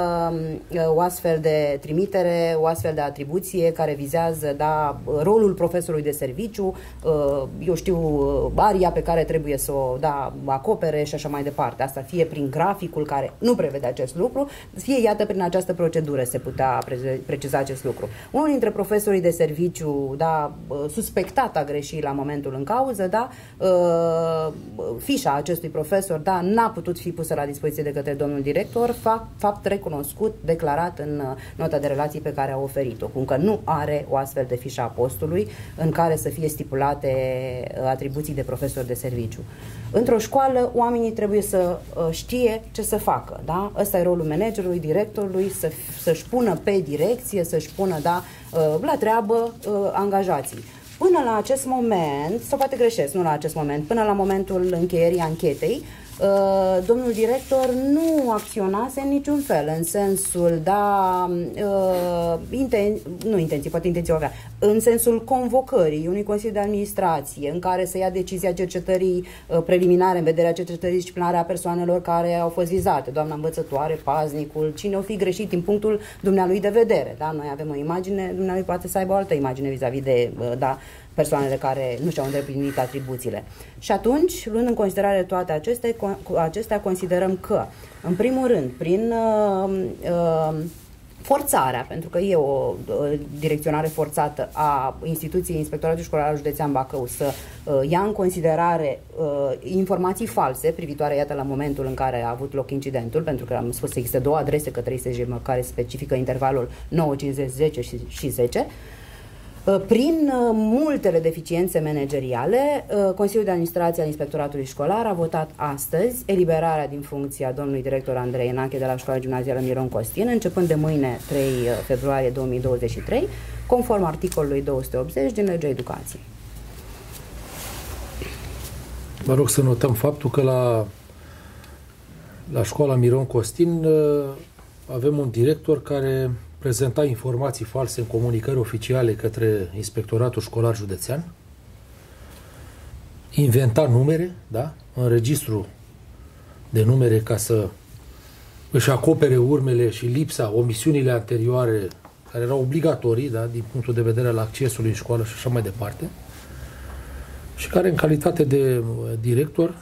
o astfel de trimitere, o astfel de atribuție care vizează, da, rolul profesorului de serviciu, eu știu, aria pe care trebuie să o, da, acopere și așa mai departe. Asta fie prin graficul care nu prevede acest lucru, fie, iată, prin această procedură se putea preciza acest lucru. Unul dintre profesorii de serviciu, da, suspectat a greși la momentul în cauză, da, fișa acestui profesor, da, n-a putut fi pusă la dispoziție de către domnul director, fapt recunoscut, declarat în nota de relații pe care a oferit-o, cum că nu are o astfel de fișa a postului în care să fie stipulate atribuții de profesor de serviciu. Într-o școală, oamenii trebuie să știe ce să facă, da? Ăsta e rolul managerului, directorului, să-și pună pe direcție, să-și pună, da, la treabă angajații. Până la acest moment, sau poate greșesc, nu la acest moment, până la momentul încheierii anchetei, Domnul director nu acționase în niciun fel, în sensul, poate intenții o avea, în sensul convocării unui Consiliu de Administrație în care să ia decizia cercetării preliminare în vederea cercetării disciplinare a persoanelor care au fost vizate, doamna învățătoare, paznicul, cine o fi greșit din punctul dumnealui de vedere. Da? Noi avem o imagine, dumnealui poate să aibă o altă imagine vis-a-vis de persoanele care nu și-au îndeplinit atribuțiile. Și atunci, luând în considerare toate acestea, considerăm că, în primul rând, prin forțarea, pentru că e o direcționare forțată a instituției Inspectoratului Școlar Județean Bacău să ia în considerare informații false privitoare, iată, la momentul în care a avut loc incidentul, pentru că am spus că există două adrese către ISJ care specifică intervalul 9, 50, 10 și 10, prin multele deficiențe manageriale, Consiliul de Administrație al Inspectoratului Școlar a votat astăzi eliberarea din funcția domnului director Andrei Enache de la Școala Gimnazială Miron Costin, începând de mâine 3 februarie 2023, conform articolului 280 din Legea Educației. Mă rog să notăm faptul că la Școala Miron Costin avem un director care prezenta informații false în comunicări oficiale către Inspectoratul Școlar Județean, inventa numere, da? În registru de numere ca să își acopere urmele și lipsa, omisiunile anterioare care erau obligatorii, da? Din punctul de vedere al accesului în școală și așa mai departe, și care în calitate de director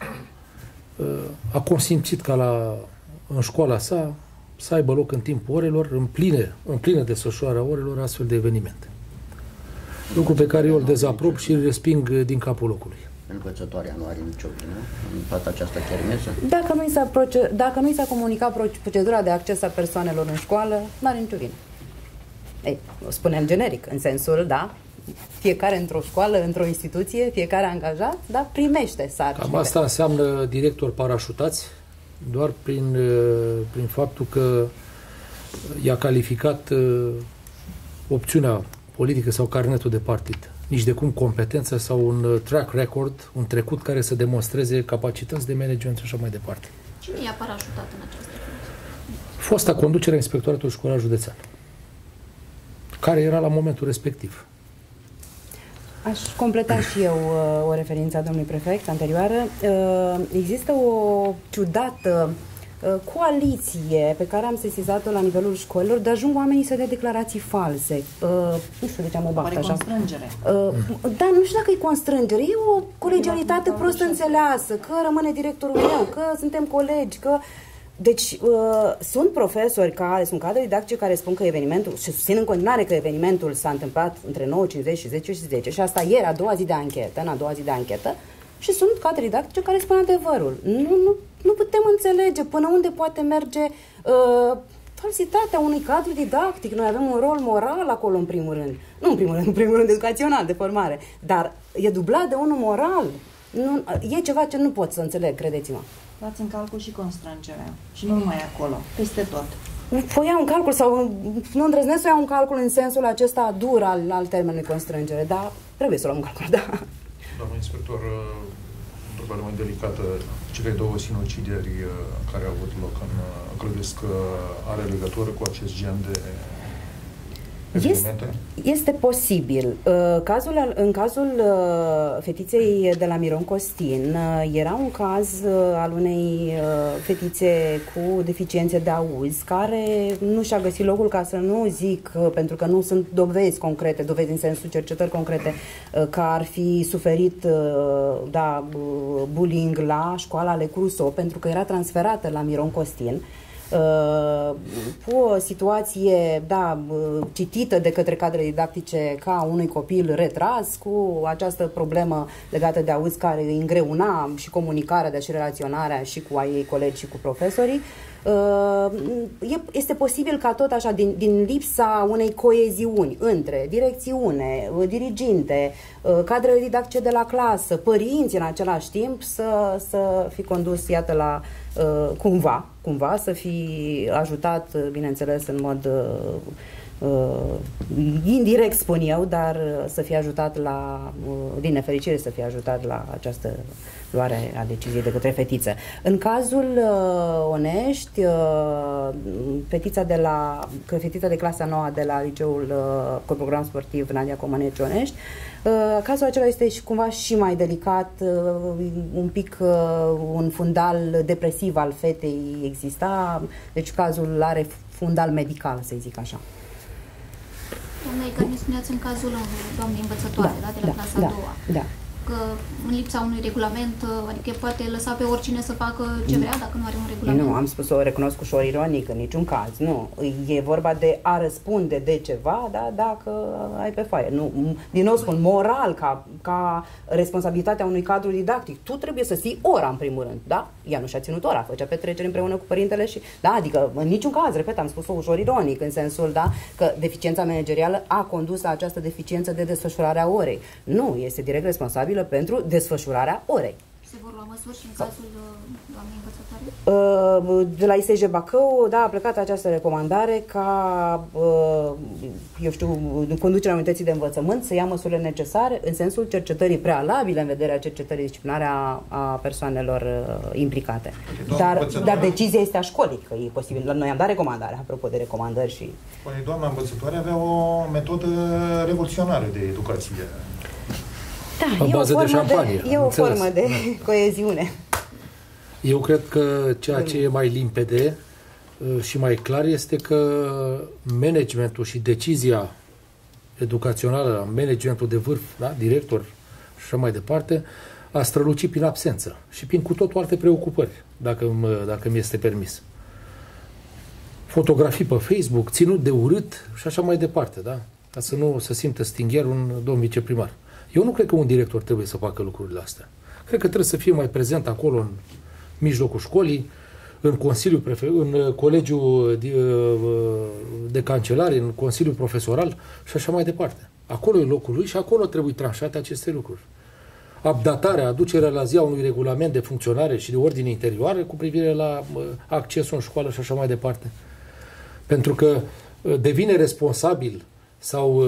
a consimțit ca în școala sa să aibă loc în timpul orelor, în plină desfășurare a orelor, astfel de evenimente. Lucru pe care eu îl dezaprob și îl resping din capul locului. Învățătoarea nu are nicio vină în toată această chermesă? Dacă nu i s-a comunicat procedura de acces a persoanelor în școală, nu are nicio vină. Ei, o spunem generic, în sensul, da, fiecare într-o școală, într-o instituție, fiecare angajat, da, primește sarcini. Cam asta înseamnă directori parașutați, doar prin faptul că i-a calificat opțiunea politică sau carnetul de partid. Nici de cum competență sau un track record, un trecut care să demonstreze capacități de management și așa mai departe. Cine i-a parașutat în această funcție? Fosta conducere a Inspectoratului Școlar Județean, care era la momentul respectiv. Aș completa și eu o referință a domnului prefect anterioară. Există o ciudată coaliție pe care am sesizat-o la nivelul școlilor, de ajung oamenii să dea declarații false. Nu știu de ce am o baftă așa. Constrângere. Da, nu știu dacă e constrângere. E o colegialitate prost înțeleasă, că rămâne directorul meu, că suntem colegi, că... Deci, sunt profesori sunt cadre didactice care spun că evenimentul, și susțin în continuare că evenimentul s-a întâmplat între 9:50 și 10 și 10, și asta ieri, în a doua zi de anchetă, și sunt cadre didactice care spun adevărul. Nu putem înțelege până unde poate merge falsitatea unui cadru didactic. Noi avem un rol moral acolo, în primul rând. Nu în primul rând educațional, de formare, dar e dublat de unul moral. E ceva ce nu pot să înțeleg, credeți-mă. Luați în calcul și constrângerea. Și nu numai acolo, peste tot. O iau în calcul sau nu îndrăznesc să iau în calcul în sensul acesta dur al termenului constrângere, dar trebuie să luăm în calcul, da. Doamna inspector, întrebare mai delicată. Cele două sinucideri care au avut loc, credeți că are legătură cu acest gen de Este posibil. În cazul fetiței de la Miron Costin era un caz al unei fetițe cu deficiențe de auz care nu și-a găsit locul, ca să nu zic, pentru că nu sunt dovezi concrete, dovezi în sensul cercetări concrete, că ar fi suferit bullying la școala Le Crusoe, pentru că era transferată la Miron Costin. Cu o situație, citită de către cadre didactice ca unui copil retras, cu această problemă legată de auz care îi îngreuna și comunicarea, dar și relaționarea și cu ei colegi și cu profesorii. Este posibil ca tot așa, din lipsa unei coeziuni între direcțiune, diriginte, cadrele didactice de la clasă, părinți în același timp, să fi condus, iată, la cumva să fi ajutat, bineînțeles, în mod indirect spun eu, dar să fie ajutat din nefericire să fie ajutat la această luare a deciziei de către fetiță. În cazul Onești, fetița de clasa 9 de la liceul cu program sportiv Nadia Comăneci Onești, cazul acela este și cumva și mai delicat, un pic un fundal depresiv al fetei exista, deci cazul are fundal medical, să zic așa. Doamna Icar, ne spuneați în cazul doamnei învățătoare, de la clasa a doua. Da. Că în lipsa unui regulament, adică poate lăsa pe oricine să facă ce vrea dacă nu are un regulament. Nu, am spus-o, recunosc ușor ironic, în niciun caz, nu. E vorba de a răspunde de ceva, da, dacă ai pe foaie. Nu, din nou spun, moral, ca responsabilitatea unui cadru didactic. Tu trebuie să ții ora, în primul rând, da? Ea nu și-a ținut ora, făcea petreceri împreună cu părintele și, da, adică, în niciun caz, repet, am spus-o ușor ironic, în sensul, da, că deficiența managerială a condus la această deficiență de desfășurare a orei. Nu, este direct responsabilă pentru desfășurarea orei. Se vor lua măsuri și în cazul doamnei învățătoare? De la ISJ Bacău, da, a plecat această recomandare ca, eu știu, conducerea unității de învățământ să ia măsurile necesare în sensul cercetării prealabile în vederea cercetării disciplinare a persoanelor implicate. Dar decizia este a școlii, că e posibil. Noi am dat recomandare, apropo de recomandări și... Doamna învățătoare avea o metodă revoluționară de educație. Da, e o formă de coeziune. Eu cred că ceea ce e mai limpede și mai clar este că managementul și decizia educațională, managementul de vârf, da, director și așa mai departe, a strălucit prin absență și prin cu totul alte preocupări, dacă mi este permis. Fotografii pe Facebook, ținut de urât și așa mai departe, da? Ca să nu se simtă stingher un domn viceprimar. Eu nu cred că un director trebuie să facă lucrurile astea. Cred că trebuie să fie mai prezent acolo în mijlocul școlii, în în colegiul de cancelari, în consiliul profesoral și așa mai departe. Acolo e locul lui și acolo trebuie tranșate aceste lucruri. Updatarea, aducerea la zi a unui regulament de funcționare și de ordine interioară cu privire la accesul în școală și așa mai departe. Pentru că devine responsabil sau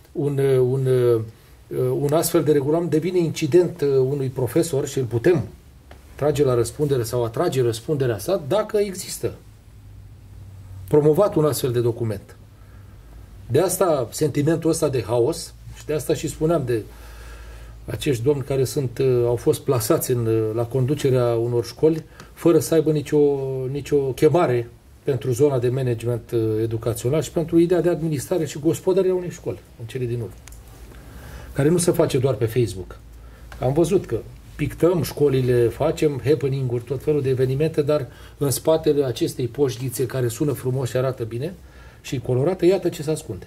un astfel de regulament devine incident unui profesor și îl putem trage la răspundere sau atrage răspunderea sa dacă există promovat un astfel de document. De asta sentimentul ăsta de haos și de asta și spuneam de acești domni care au fost plasați la conducerea unor școli fără să aibă nicio chemare pentru zona de management educațional și pentru ideea de administrare și gospodărie a unei școli, în cele din urmă. Care nu se face doar pe Facebook. Am văzut că pictăm școlile, facem happening-uri, tot felul de evenimente, dar în spatele acestei poșghițe care sună frumos și arată bine și colorată, iată ce se ascunde.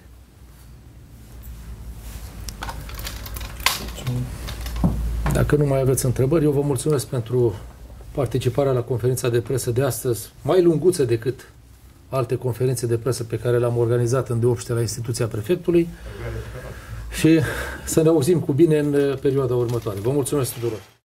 Dacă nu mai aveți întrebări, eu vă mulțumesc pentru participarea la conferința de presă de astăzi, mai lunguță decât alte conferințe de presă pe care le-am organizat în deopște la instituția prefectului și să ne auzim cu bine în perioada următoare. Vă mulțumesc tuturor!